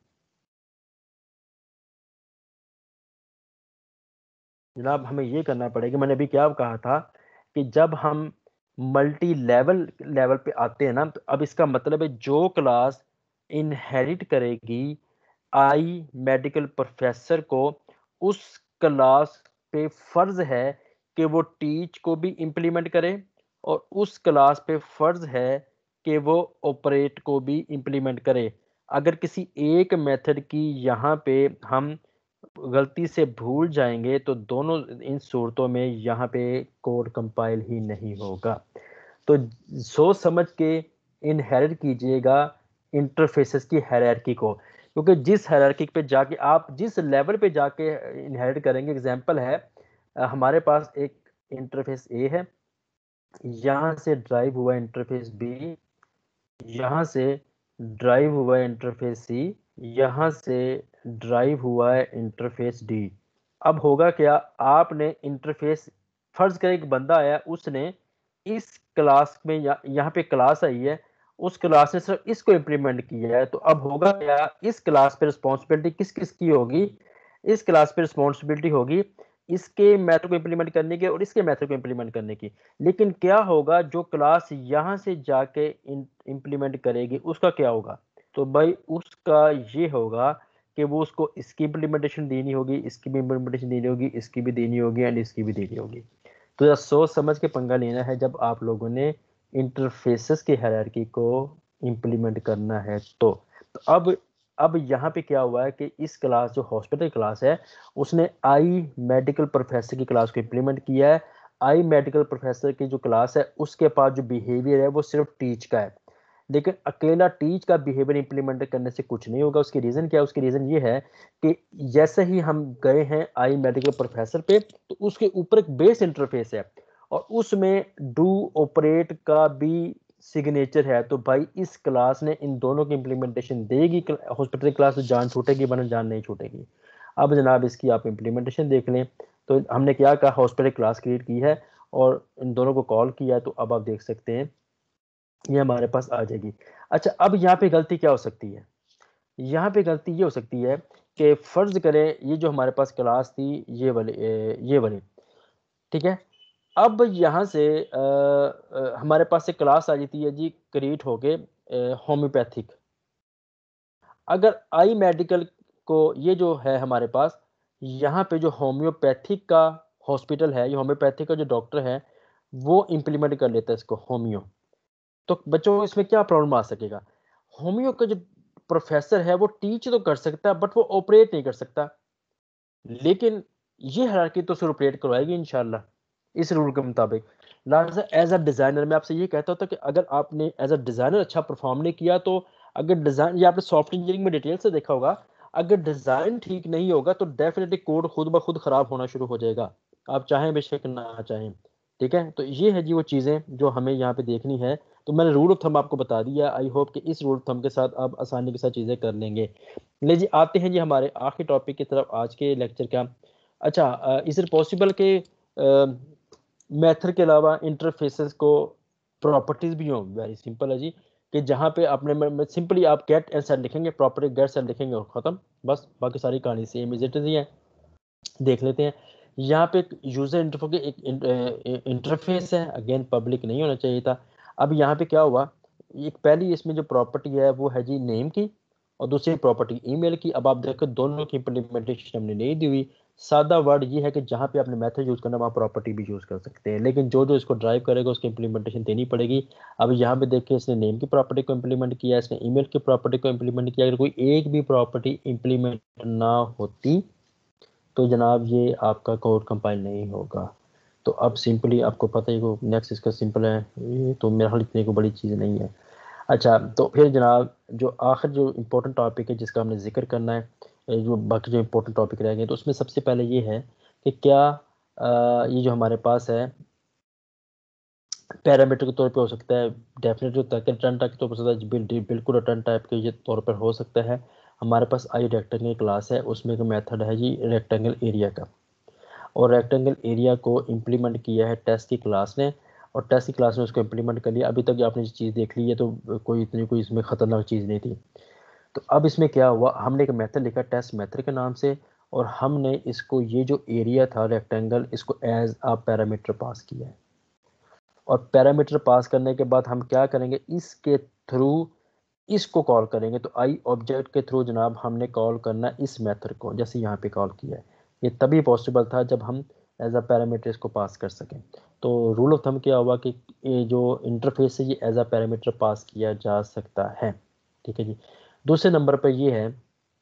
जनाब, हमें ये करना पड़ेगा, मैंने अभी क्या कहा था कि जब हम मल्टी लेवल लेवल पे आते हैं ना, तो अब इसका मतलब है जो क्लास इनहेरिट करेगी आई मेडिकल प्रोफेसर को, उस क्लास पे फर्ज है कि वो टीच को भी इम्प्लीमेंट करे, और उस क्लास पे फर्ज है कि वो ऑपरेट को भी इम्प्लीमेंट करे। अगर किसी एक मेथड की यहाँ पे हम गलती से भूल जाएंगे तो दोनों इन सूरतों में यहाँ पे कोड कंपाइल ही नहीं होगा। तो सोच समझ के इनहेरिट कीजिएगा इंटरफेसेस की हायरार्की को, क्योंकि जिस हायरार्की पे जाके आप जिस लेवल पे जाके इनहेरिट करेंगे, एग्जांपल है अ, हमारे पास एक इंटरफेस ए है, यहाँ से ड्राइव हुआ इंटरफेस बी, यहाँ से ड्राइव हुआ है इंटरफेस सी, यहाँ से ड्राइव हुआ है इंटरफेस डी। अब होगा क्या, आपने इंटरफेस, फर्ज करें एक बंदा आया, उसने इस क्लास में या, यहाँ पे क्लास आई है, उस क्लास ने सिर्फ इसको इम्प्लीमेंट किया है। तो अब होगा क्या, इस क्लास पे रिस्पॉन्सिबिलिटी किस किस की होगी, इस क्लास पे रिस्पॉन्सिबिलिटी होगी इसके मेथड को इम्प्लीमेंट करने की और इसके मेथड को इम्प्लीमेंट करने की। लेकिन क्या होगा, जो क्लास यहाँ से जाके इम्प्लीमेंट करेगी उसका क्या होगा, तो भाई उसका ये होगा कि वो उसको इसकी इम्प्लीमेंटेशन देनी होगी, इसकी भी इम्प्लीमेंटेशन देनी होगी, इसकी भी देनी होगी एंड इसकी भी देनी होगी। तो यह सोच समझ के पंगा लेना है जब आप लोगों ने इंटरफेसेस की हायरार्की को इम्प्लीमेंट करना है। तो, तो अब अब यहाँ पे क्या हुआ है कि इस क्लास जो हॉस्पिटल क्लास है, उसने आई मेडिकल प्रोफेसर की क्लास को इम्प्लीमेंट किया है। आई मेडिकल प्रोफेसर की जो क्लास है उसके पास जो बिहेवियर है वो सिर्फ टीच का है, लेकिन अकेला टीच का बिहेवियर इंप्लीमेंट करने से कुछ नहीं होगा। उसकी रीज़न क्या है? उसकी रीज़न ये है कि जैसे ही हम गए हैं आई मेडिकल प्रोफेसर पे, तो उसके ऊपर एक बेस इंटरफेस है और उसमें डू ऑपरेट का भी सिग्नेचर है। तो भाई इस क्लास ने इन दोनों की इंप्लीमेंटेशन देगी। हॉस्पिटल क्लास तो जान छूटेगी वरना जान नहीं छूटेगी। अब जनाब इसकी आप इंप्लीमेंटेशन देख लें। तो हमने क्या कहा, हॉस्पिटल क्लास क्रिएट की है और इन दोनों को कॉल किया है, तो अब आप देख सकते हैं ये हमारे पास आ जाएगी। अच्छा, अब यहाँ पे गलती क्या हो सकती है? यहाँ पे गलती ये हो सकती है कि फर्ज करें ये जो हमारे पास क्लास थी ये वाली ए, ये वाली, ठीक है। अब यहाँ से अ, अ, हमारे पास एक क्लास आ जाती है जी क्रिएट होके होम्योपैथिक। अगर आई मेडिकल को ये जो है हमारे पास, यहाँ पे जो होम्योपैथिक का हॉस्पिटल है, ये होम्योपैथिक का जो डॉक्टर है वो इम्प्लीमेंट कर लेता है इसको होम्यो। तो बच्चों इसमें क्या प्रॉब्लम आ सकेगा? होमियो का जो प्रोफेसर है वो टीच तो कर सकता है बट वो ऑपरेट नहीं कर सकता, लेकिन ये हायरार्की तो सिर्फ ऑपरेट करवाएगी इंशाल्लाह इस रूल के मुताबिक। लिहाजा एज अ डिज़ाइनर मैं आपसे ये कहता होता कि अगर आपने एज अ डिज़ाइनर अच्छा परफॉर्म नहीं किया, तो अगर डिज़ाइन, ये आपने सॉफ्ट इंजीनियरिंग में डिटेल से देखा होगा, अगर डिज़ाइन ठीक नहीं होगा तो डेफिनेटली कोड खुद ब खुद खराब होना शुरू हो जाएगा, आप चाहें बेशक ना चाहें। ठीक है, तो ये है जी वो चीज़ें जो हमें यहाँ पे देखनी है। तो मैंने रूल ऑफ थंब आपको बता दिया। आई होप कि इस रूल ऑफ थंब के साथ आप आसानी के साथ चीज़ें कर लेंगे। ले जी आते हैं जी हमारे आखिरी टॉपिक की तरफ आज के लेक्चर का। अच्छा, इज इट पॉसिबल के मेथड के अलावा इंटरफेसेस को प्रॉपर्टीज भी हों? वेरी सिंपल है जी, कि जहाँ पे आपने सिंपली आप गेट एंड सेट लिखेंगे, प्रॉपर्टी गेट सेट लिखेंगे और ख़त्म, बस बाकी सारी कहानी सेम इज इट ही है। देख लेते हैं। यहाँ पे एक यूज़र इंटरफेस एक इंटरफेस है, अगेन पब्लिक नहीं होना चाहिए था। अब यहाँ पे क्या हुआ, एक पहली इसमें जो प्रॉपर्टी है वो है जी नेम की और दूसरी प्रॉपर्टी ईमेल की। अब आप देखो दोनों की इम्प्लीमेंटेशन हमने नहीं दी हुई। सादा वर्ड ये है कि जहाँ पे आपने मेथड यूज़ करना वहाँ प्रॉपर्टी भी यूज़ कर सकते हैं, लेकिन जो जो इसको ड्राइव करेगा उसकी इम्प्लीमेंटेशन देनी पड़ेगी। अब यहाँ पे देखिए इसने नेम की प्रॉपर्टी को इम्प्लीमेंट किया, इसने ईमेल की प्रॉपर्टी को इम्प्लीमेंट किया। अगर कोई एक भी प्रॉपर्टी इम्प्लीमेंट ना होती तो जनाब ये आपका कोड कंपाइल नहीं होगा। तो अब सिंपली आपको पता ही को नेक्स्ट इसका सिंपल है, ये तो मेरा ख्याल इतनी को बड़ी चीज़ नहीं है। अच्छा, तो फिर जनाब जो आखिर जो इम्पोर्टेंट टॉपिक है जिसका हमने जिक्र करना है, जो बाकी जो इम्पोर्टेंट टॉपिक रह गए, तो उसमें सबसे पहले ये है कि क्या आ, ये जो हमारे पास है पैरामीटर के तौर पे हो सकता है, डेफिनेट जो रिटर्न टाइप के तौर पर हो सकता है, बिल, बिल्कुल रिटर्न टाइप के ये तौर पर हो सकता है। हमारे पास आई रेक्टेंगल क्लास है, उसमें एक मेथड है जी रेक्टेंगल एरिया का, और रेक्टेंगल एरिया को इम्प्लीमेंट किया है टेस्ट की क्लास ने, और टेस्ट की क्लास ने उसको इम्प्लीमेंट कर लिया। अभी तक आपने जो चीज़ देख ली है तो कोई इतनी कोई इसमें ख़तरनाक चीज़ नहीं थी। तो अब इसमें क्या हुआ, हमने एक मेथड लिखा टेस्ट मेथड के नाम से, और हमने इसको ये जो एरिया था रेक्टेंगल इसको एज आ पैरामीटर पास किया है। और पैरामीटर पास करने के बाद हम क्या करेंगे, इसके थ्रू इसको कॉल करेंगे। तो आई ऑब्जेक्ट के थ्रू जनाब हमने कॉल करना इस मेथड को, जैसे यहाँ पे कॉल किया है। ये तभी पॉसिबल था जब हम एज अ पैरामीटर इसको पास कर सकें। तो रूल ऑफ थंब क्या हुआ कि ये जो इंटरफेस है ये एज अ पैरामीटर पास किया जा सकता है। ठीक है जी। दूसरे नंबर पर ये है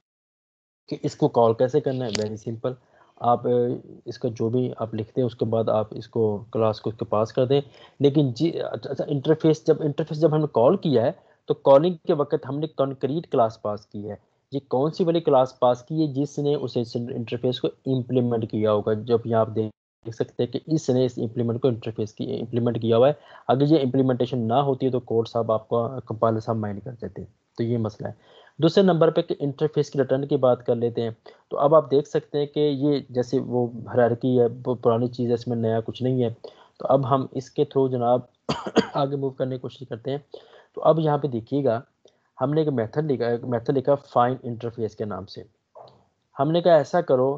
कि इसको कॉल कैसे करना है, वेरी सिंपल। आप इसका जो भी आप लिखते हैं उसके बाद आप इसको क्लास को इसके पास कर दें। लेकिन जी अच्छा, इंटरफेस जब इंटरफेस जब हमने कॉल किया है तो कॉलिंग के वक्त हमने कॉन्क्रीट क्लास पास की है। ये कौन सी वाली क्लास पास की है जिसने उस इंटरफेस को इम्प्लीमेंट किया होगा। जब यहाँ आप देख देख सकते हैं कि इसने इस इम्प्लीमेंट को इंटरफेस की इम्प्लीमेंट किया हुआ है। अगर ये इम्प्लीमेंटेशन ना होती है तो कोड साहब आपका कंपाइलर साहब माइंड कर देते हैं। तो ये मसला है। दूसरे नंबर पे कि इंटरफेस की रिटर्न की बात कर लेते हैं। तो अब आप देख सकते हैं कि ये जैसे वो हायरार्की है, वो पुरानी चीज़ है, इसमें नया कुछ नहीं है। तो अब हम इसके थ्रू जनाब आगे मूव करने की कोशिश करते हैं। तो अब यहाँ पे देखिएगा हमने एक मेथड लिखा एक मेथड लिखा फाइंड इंटरफेस के नाम से। हमने कहा ऐसा करो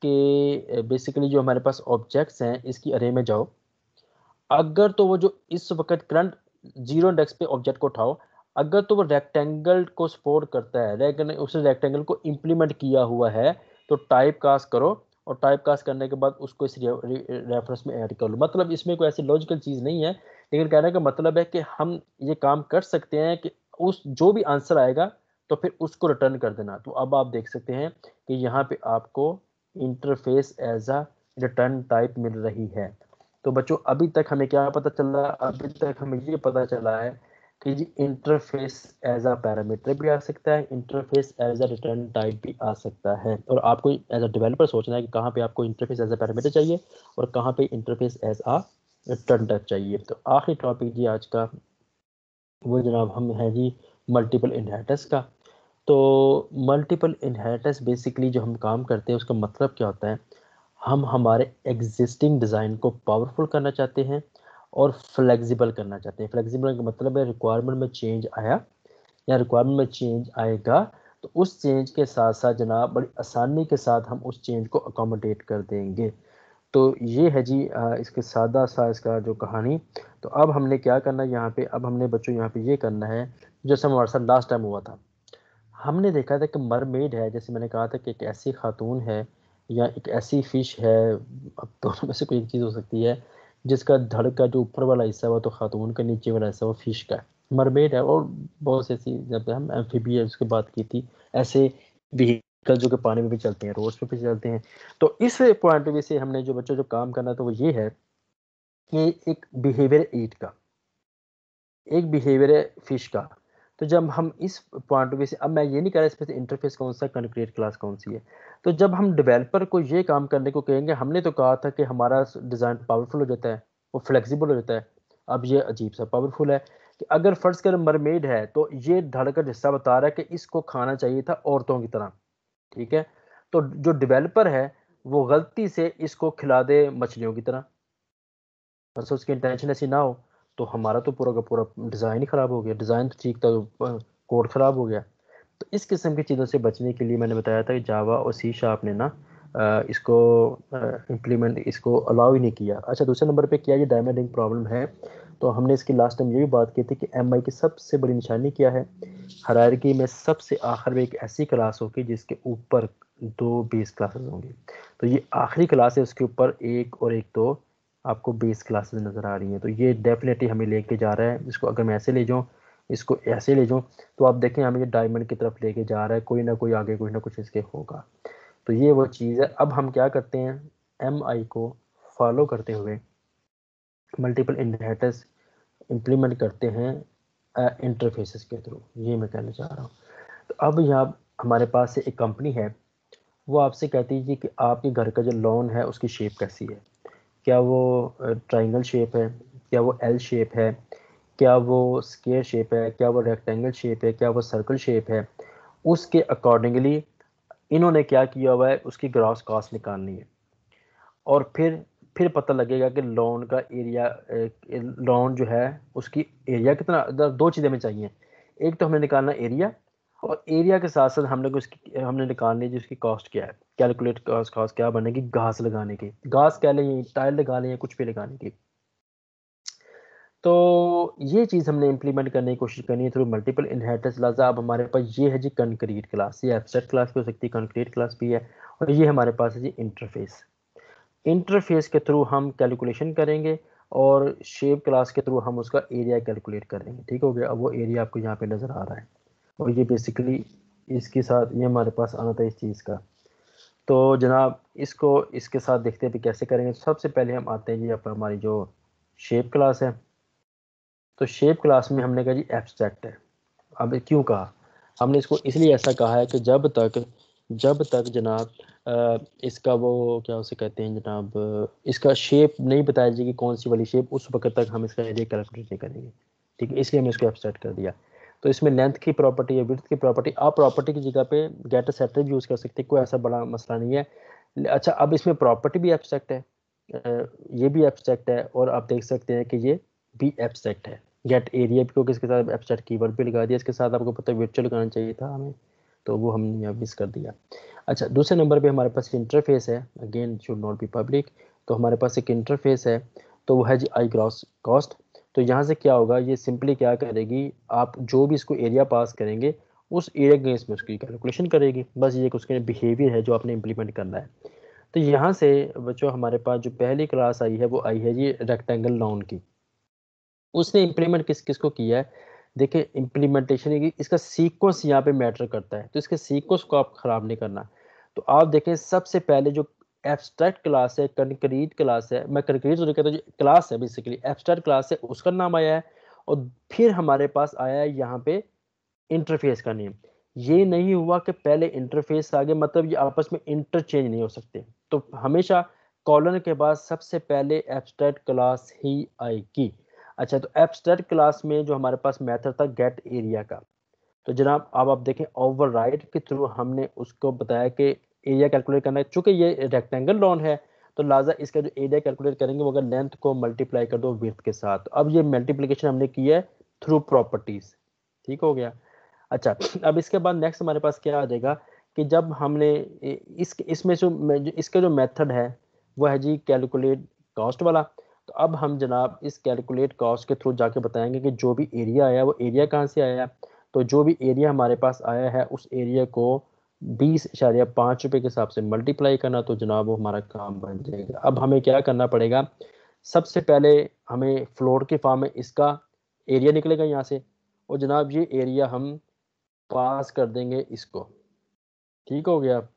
कि बेसिकली जो हमारे पास ऑब्जेक्ट्स हैं इसकी अरे में जाओ। अगर तो वो जो इस वक्त करंट जीरो इंडेक्स पे ऑब्जेक्ट को उठाओ, अगर तो वो रेक्टेंगल को सपोर्ट करता है, लेकिन उस रेक्टेंगल को इम्प्लीमेंट किया हुआ है, तो टाइप कास्ट करो, और टाइप कास्ट करने के बाद उसको इस रेफरेंस में ऐड कर लो। मतलब इसमें कोई ऐसी लॉजिकल चीज़ नहीं है, लेकिन कहने का मतलब है कि हम ये काम कर सकते हैं कि उस जो भी आंसर आएगा तो फिर उसको रिटर्न कर देना। तो अब आप देख सकते हैं कि यहाँ पे आपको interface as a return type मिल रही है। तो बच्चों अभी तक हमें क्या पता चल रहा है, अभी तक हमें ये पता चला है कि जी इंटरफेस एज अ पैरामीटर भी आ सकता है, interface as a return type भी आ सकता है। और आपको एज अ डेवलपर सोचना है कि कहाँ पे आपको इंटरफेस एज अ पैरामीटर चाहिए और कहाँ पे interface as a return type चाहिए। तो आखिरी टॉपिक जी आज का वो जनाब हम है जी मल्टीपल इनहेरिटेंस का। तो मल्टीपल इनहेरिटेंस बेसिकली जो हम काम करते हैं उसका मतलब क्या होता है, हम हमारे एग्जिस्टिंग डिज़ाइन को पावरफुल करना चाहते हैं और फ्लेक्सिबल करना चाहते हैं। फ्लेक्सिबल का मतलब है रिक्वायरमेंट में चेंज आया या रिक्वायरमेंट में चेंज आएगा तो उस चेंज के साथ साथ जनाब बड़ी आसानी के साथ हम उस चेंज को अकोमोडेट कर देंगे। तो ये है जी आ, इसके सादा सा इसका जो कहानी। तो अब हमने क्या करना है यहाँ पे, अब हमने बच्चों यहाँ पे ये करना है जैसे हमारे साथ लास्ट टाइम हुआ था। हमने देखा था कि मरमेड है, जैसे मैंने कहा था कि एक ऐसी खातून है या एक ऐसी फिश है, अब दोनों में से कोई एक चीज़ हो सकती है, जिसका धड़ का जो ऊपर वाला हिस्सा वो तो खातून का, नीचे वाला हिस्सा वो फिश का है, मरमेड है। और बहुत सी ऐसी, जब हम एम्फीबिया उसकी बात की थी, ऐसे व्हीकल जो कि पानी में भी चलते हैं, रोड्स पे भी चलते हैं। तो इस पॉइंट ऑफ व्यू से हमने जो बच्चों जो काम करना था वो ये है कि एक बिहेवियर ईट का, एक बिहेवियर है फिश का। तो जब हम इस पॉइंट ऑफ व्यू से, अब मैं ये नहीं कह रहा इसमें से इंटरफेस कौन सा, कंक्रीट क्लास कौन सी है। तो जब हम डेवलपर को ये काम करने को कहेंगे, हमने तो कहा था कि हमारा डिज़ाइन पावरफुल हो जाता है, वो फ्लेक्सिबल हो जाता है। अब ये अजीब सा पावरफुल है कि अगर फर्ज कर मरमेड है तो ये धड़कन हिस्सा बता रहा है कि इसको खाना चाहिए था औरतों की तरह, ठीक है। तो जो डेवलपर है वो गलती से इसको खिला दे मछलियों की तरह, बस उसकी इंटेंशन ऐसी ना हो, तो हमारा तो पूरा का पूरा डिज़ाइन ही ख़राब हो गया, डिज़ाइन तो ठीक था, कोड ख़राब हो गया। तो इस किस्म की चीज़ों से बचने के लिए मैंने बताया था कि जावा और सी शार्प ने ना अ, इसको इम्प्लीमेंट, इसको अलाउ ही नहीं किया। अच्छा, दूसरे नंबर पे क्या ये डायमंड रिंग प्रॉब्लम है, तो हमने इसकी लास्ट टाइम ये भी बात की थी कि एम आई की सबसे बड़ी निशानी क्या है, हायरार्की में सबसे आखिर में एक ऐसी क्लास होगी जिसके ऊपर दो बेस क्लासेस होंगी। तो ये आखिरी क्लास है, उसके ऊपर एक और एक दो आपको बेस क्लासेस नज़र आ रही हैं। तो ये डेफिनेटली हमें लेके जा रहा है, इसको अगर मैं ऐसे ले जाऊँ, इसको ऐसे ले जाऊँ, तो आप देखें हमें ये डायमंड की तरफ लेके जा रहा है, कोई ना कोई आगे कुछ ना कुछ इसके होगा। तो ये वो चीज़ है। अब हम क्या करते हैं, एम आई को फॉलो करते हुए मल्टीपल इनहेरिटेंस इम्प्लीमेंट करते हैं इंटरफेसेस के थ्रू, ये मैं कहना चाह रहा हूँ। तो अब यहाँ हमारे पास से एक कंपनी है, वो आपसे कहती है जी कि आपके घर का जो लॉन है उसकी शेप कैसी है, क्या वो ट्रायंगल शेप है, क्या वो एल शेप है, क्या वो स्क्वायर शेप है, क्या वो रेक्टेंगल शेप है, क्या वो सर्कल शेप है। उसके अकॉर्डिंगली इन्होंने क्या किया हुआ है, उसकी ग्रॉस कॉस्ट निकालनी है। और फिर फिर पता लगेगा कि लॉन का एरिया, लॉन जो है उसकी एरिया कितना, दो चीज़ें हमें चाहिए, एक तो हमें निकालना एरिया, और एरिया के साथ साथ हमने उसकी हमने निकालनी है जिसकी कॉस्ट क्या है, कैलकुलेट कॉस्ट कॉस्ट क्या बनेगी घास लगाने की, घास कह लें, टाइल लगा लें, या कुछ भी लगाने की। तो ये चीज़ हमने इम्प्लीमेंट करने की कोशिश करनी है थ्रू मल्टीपल इनहेरिटेंस। लिहाजा अब हमारे पास ये है जी कंक्रीट क्लास, ये एब्स्ट्रैक्ट क्लास भी हो सकती है, कंक्रीट क्लास भी है, और ये हमारे पास है जी इंटरफेस। इंटरफेस के थ्रू हम कैलकुलेशन करेंगे और शेप क्लास के थ्रू हम उसका एरिया कैलकुलेट करेंगे। ठीक हो गया, अब वो एरिया आपको यहाँ पे नज़र आ रहा है, और ये बेसिकली इसके साथ ये हमारे पास आना था इस चीज़ का। तो जनाब इसको इसके साथ देखते हैं भी कैसे करेंगे। सबसे पहले हम आते हैं जी आप हमारी जो शेप क्लास है। तो शेप क्लास में हमने कहा जी एब्स्ट्रैक्ट है। अब क्यों कहा, हमने इसको इसलिए ऐसा कहा है कि जब तक जब तक जनाब अ, इसका वो क्या उसे कहते हैं जनाब, अ, इसका शेप नहीं बताया जाएगी कौन सी वाली शेप, उस वक्त तक हम इसका एरिया कैलकुलेट नहीं करेंगे। ठीक है, इसलिए हमने इसको एब्स्ट्रैक्ट कर दिया। तो इसमें लेंथ की प्रॉपर्टी है, विड्थ की प्रॉपर्टी, आप प्रॉपर्टी की जगह पे गेट सेटर भी यूज़ कर सकते हैं, कोई ऐसा बड़ा मसला नहीं है। अच्छा, अब इसमें प्रॉपर्टी भी एब्स्ट्रैक्ट है, अ, ये भी एब्स्ट्रैक्ट है, और आप देख सकते हैं कि ये भी एब्स्ट्रैक्ट है। गेट एरिया भी, क्योंकि इसके साथ एब्स्ट्रैक्ट कीवर्ड भी लगा दिया, इसके साथ आपको पता है वर्चुअल लगाना चाहिए था हमें, तो वो हमने यहाँ मिस कर दिया। अच्छा, दूसरे नंबर पे हमारे पास इंटरफेस है, again should not be public. तो हमारे पास एक इंटरफेस है, तो वो है जी आई ग्रॉस कॉस्ट। तो यहाँ से क्या होगा, ये सिंपली क्या करेगी, आप जो भी इसको एरिया पास करेंगे उस एरिया के इसमें उसकी कैलकुलेशन करेगी, बस ये उसके बिहेवियर है जो आपने इंप्लीमेंट करना है। तो यहाँ से बच्चों हमारे पास जो पहली क्लास आई है वो आई है जी रेक्टेंगल लॉन की। उसने इम्प्लीमेंट किस किस को किया है, देखिए इम्प्लीमेंटेशन की इसका सीक्वेंस यहाँ पे मैटर करता है, तो इसके सीक्वेंस को आप ख़राब नहीं करना। तो आप देखें सबसे पहले जो एब्स्ट्रैक्ट क्लास है, कंक्रीट क्लास है, मैं कंक्रीट तो नहीं कहता, जो क्लास है बेसिकली एब्स्ट्रैक्ट क्लास है उसका नाम आया है, और फिर हमारे पास आया है यहाँ पे इंटरफेस का नेम। ये नहीं हुआ कि पहले इंटरफेस आ गया, मतलब ये आपस में इंटरचेंज नहीं हो सकते। तो हमेशा कॉलन के बाद सबसे पहले एब्स्ट्रैक्ट क्लास ही आएगी। अच्छा, तो एब्स्ट्रैक्ट क्लास में जो हमारे पास मेथड था गेट एरिया का, तो जनाब अब आप देखें ओवरराइड के थ्रू हमने उसको बताया कि एरिया कैलकुलेट करना है। चूंकि ये रेक्टेंगल लॉन है तो लाजा इसका जो एरिया कैलकुलेट करेंगे वो अगर लेंथ को मल्टीप्लाई कर दो विड्थ के साथ, तो अब ये मल्टीप्लिकेशन हमने की है थ्रू प्रॉपर्टीज। ठीक हो गया। अच्छा, अब इसके बाद नेक्स्ट हमारे पास क्या आ जाएगा कि जब हमने इस इसमें जो इसका जो मेथड है वो है जी कैलकुलेट कॉस्ट वाला। तो अब हम जनाब इस कैलकुलेट कॉस्ट के थ्रू जाके बताएंगे कि जो भी एरिया आया वो एरिया कहाँ से आया। तो जो भी एरिया हमारे पास आया है उस एरिया को बीस इशारिया पाँच रुपये के हिसाब से मल्टीप्लाई करना, तो जनाब वो हमारा काम बन जाएगा। अब हमें क्या करना पड़ेगा, सबसे पहले हमें फ्लोर के फॉर्म में इसका एरिया निकलेगा यहाँ से, और जनाब ये एरिया हम पास कर देंगे इसको। ठीक हो गया।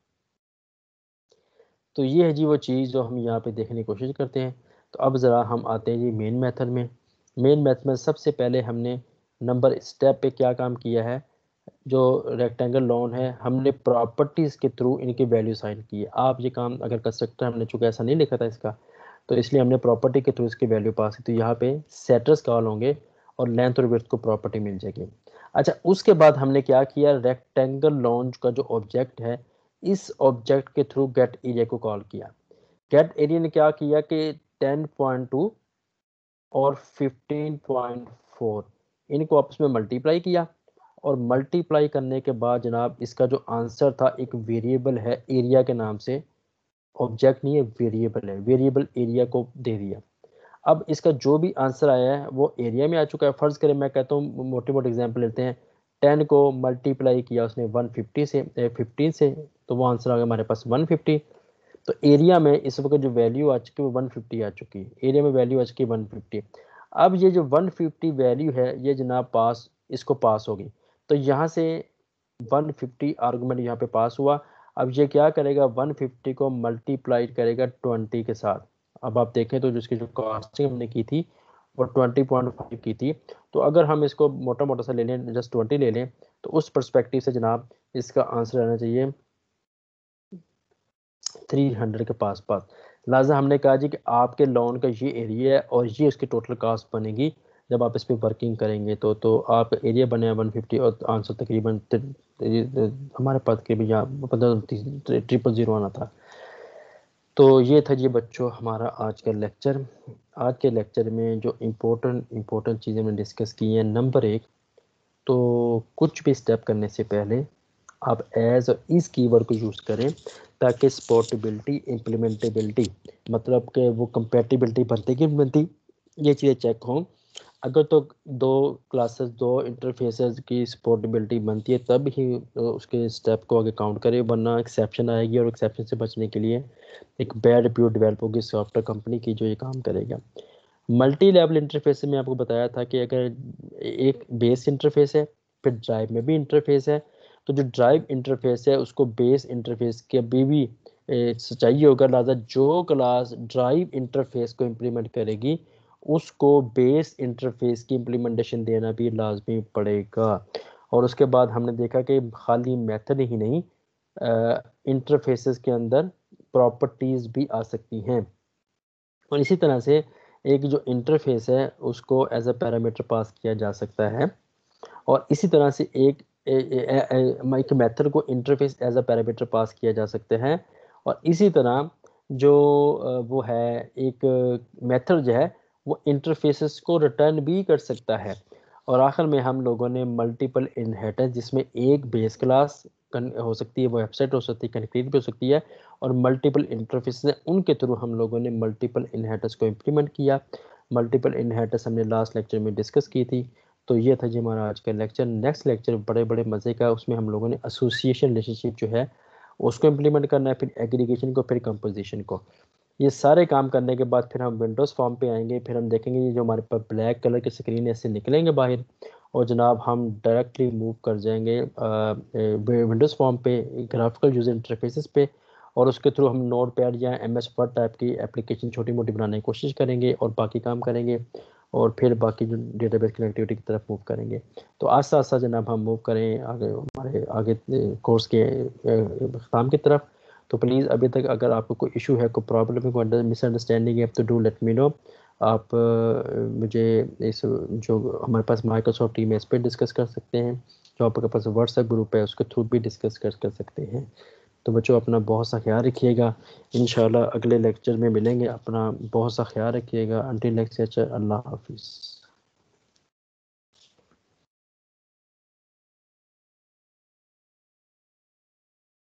तो ये है जी वो चीज़ जो हम यहाँ पे देखने की कोशिश करते हैं। तो अब ज़रा हम आते हैं जी मेन मेथड में। मेन मेथड में सबसे पहले हमने नंबर स्टेप पे क्या काम किया है, जो रेक्टेंगल लॉन है हमने प्रॉपर्टीज़ के थ्रू इनकी वैल्यू साइन की है। आप ये काम अगर कंस्ट्रक्टर हमने चूँकि ऐसा नहीं लिखा था इसका, तो इसलिए हमने प्रॉपर्टी के थ्रू इसकी वैल्यू पास की। तो यहाँ पे सेटर्स कॉल होंगे और लेंथ और विड्थ को प्रॉपर्टी मिल जाएगी। अच्छा, उसके बाद हमने क्या किया, रेक्टेंगल लॉन्च का जो ऑब्जेक्ट है इस ऑब्जेक्ट के थ्रू गेट एरिया को कॉल किया। गेट एरिया ने क्या किया कि टेन पॉइंट टू और फिफ्टीन पॉइंट फोर इनको आपस में मल्टीप्लाई किया, और मल्टीप्लाई करने के बाद जनाब इसका जो आंसर था एक वेरिएबल है एरिया के नाम से, ऑब्जेक्ट नहीं है वेरिएबल है, वेरिएबल एरिया को दे दिया। अब इसका जो भी आंसर आया है वो एरिया में आ चुका है। फर्ज करें मैं कहता हूँ, मोटी मोटी एग्जांपल लेते हैं, टेन को मल्टीप्लाई किया उसने वन फिफ्टी से फिफ्टीन से, तो वो आंसर आ गया हमारे पास वन फिफ्टी। तो एरिया में इस वक्त जो वैल्यू आ चुकी है वो वन फिफ्टी आ चुकी है, एरिया में वैल्यू आ चुकी है वन फिफ्टी। अब ये जो वन फिफ्टी वैल्यू है ये जनाब पास, इसको पास होगी। तो यहाँ से वन फिफ्टी आर्गूमेंट यहाँ पे पास हुआ। अब ये क्या करेगा, वन फिफ्टी को मल्टीप्लाई करेगा ट्वेंटी के साथ। अब आप देखें तो जिसकी जो कॉस्टिंग हमने की थी वो ट्वेंटी पॉइंट फाइव की थी। तो अगर हम इसको मोटा मोटा सा ले लें, जस्ट ट्वेंटी ले लें, तो उस परस्पेक्टिव से जनाब इसका आंसर रहना चाहिए थ्री हंड्रेड के पास पास। लिहाजा हमने कहा जी कि आपके लोन का ये एरिया है और ये उसकी टोटल कास्ट बनेगी जब आप इस पर वर्किंग करेंगे। तो तो आप एरिया बने वन फिफ्टी और आंसर तकरीबन हमारे पास तकरीबन यहाँ ट्रिपल ज़ीरो आना था। तो ये था जी बच्चों हमारा आज का लेक्चर। आज के लेक्चर में जो इम्पोर्टेंट इम्पोर्टेंट चीज़ें हमने डिस्कस की हैं, नंबर एक, तो कुछ भी स्टेप करने से पहले आप एज और इस कीवर्ड को यूज़ करें ताकि सपोर्टेबिलिटी, इम्प्लीमेंटेबिलिटी, मतलब कि वो कंपेटिबिलिटी बनती कि नहीं बनती, ये चीज़ें चेक हों। अगर तो दो क्लासेस, दो इंटरफेसेस की सपोर्टेबिलिटी बनती है तब ही उसके स्टेप को आगे काउंट करें, वरना एक्सेप्शन आएगी और एक्सेप्शन से बचने के लिए एक बैड रिप्यूट डेवलप होगी सॉफ्टवेयर कंपनी की जो ये काम करेगा। मल्टी लेवल इंटरफेस में आपको बताया था कि अगर एक बेस इंटरफेस है फिर ड्राइव में भी इंटरफेस है, तो जो ड्राइव इंटरफेस है उसको बेस इंटरफेस के भी भी चाहिए होगा। लिहाजा जो क्लास ड्राइव इंटरफेस को इम्प्लीमेंट करेगी उसको बेस इंटरफेस की इम्प्लीमेंटेशन देना भी लाजमी पड़ेगा। और उसके बाद हमने देखा कि खाली मेथड ही नहीं, इंटरफेसेस के अंदर प्रॉपर्टीज़ भी आ सकती हैं। और इसी तरह से एक जो इंटरफेस है उसको एज अ पैरामीटर पास किया जा सकता है, और इसी तरह से एक ए, ए, ए, एक मेथड को interface as a parameter pass किया जा सकते हैं। और इसी तरह जो वो है एक मेथड जो है वो इंटरफेसेस को रिटर्न भी कर सकता है। और आखिर में हम लोगों ने मल्टीपल इनहेरिटेंस, जिसमें एक बेस क्लास हो सकती है, वो वेबसाइट हो सकती है, कनेक्टिविटी भी हो सकती है, और मल्टीपल इंटरफेसेस हैं उनके थ्रू हम लोगों ने मल्टीपल इनहेरिटेंस को इम्प्लीमेंट किया। मल्टीपल इनहेरिटेंस हमने लास्ट लेक्चर में डिस्कस की थी। तो ये था जी हमारा आज का लेक्चर। नेक्स्ट लेक्चर बड़े बड़े मज़े का, उसमें हम लोगों ने एसोसिएशन रिलेशनशिप जो है उसको इम्प्लीमेंट करना है, फिर एग्रीगेशन को, फिर कंपोजिशन को। ये सारे काम करने के बाद फिर हम विंडोज़ फॉर्म पे आएंगे, फिर हम देखेंगे ये जो हमारे पास ब्लैक कलर की स्क्रीन है इससे निकलेंगे बाहर, और जनाब हम डायरेक्टली मूव कर जाएंगे विंडोज़ फॉर्म पे, ग्राफिकल यूज़र इंटरफेसेस पे, और उसके थ्रू हम नोट पैड या एम एस वर्ड टाइप की एप्लीकेशन छोटी मोटी बनाने की कोशिश करेंगे और बाकी काम करेंगे, और फिर बाकी जो डेटाबेस कनेक्टिविटी की तरफ मूव करेंगे। तो आस्ता आस्ता जनाब हम मूव करें आगे हमारे आगे कोर्स के अख्ताम की तरफ। तो प्लीज़ अभी तक अगर आपको कोई इशू है, कोई प्रॉब्लम है, कोई मिसअंडरस्टैंडिंग है, तो डू लेट मी नो। आप अ, मुझे इस जो हमारे पास माइक्रोसॉफ्ट टीम है इस पर डिस्कस कर सकते हैं, जो आपके पास व्हाट्सएप ग्रुप है उसके थ्रू भी डिस्कस कर कर सकते हैं। तो बच्चों अपना बहुत सा ख्याल रखिएगा, इंशाल्लाह अगले लेक्चर में मिलेंगे। अपना बहुत सा ख्याल रखिएगा। अंटिल नेक्स्ट लेक्चर, अल्लाह हाफिज़।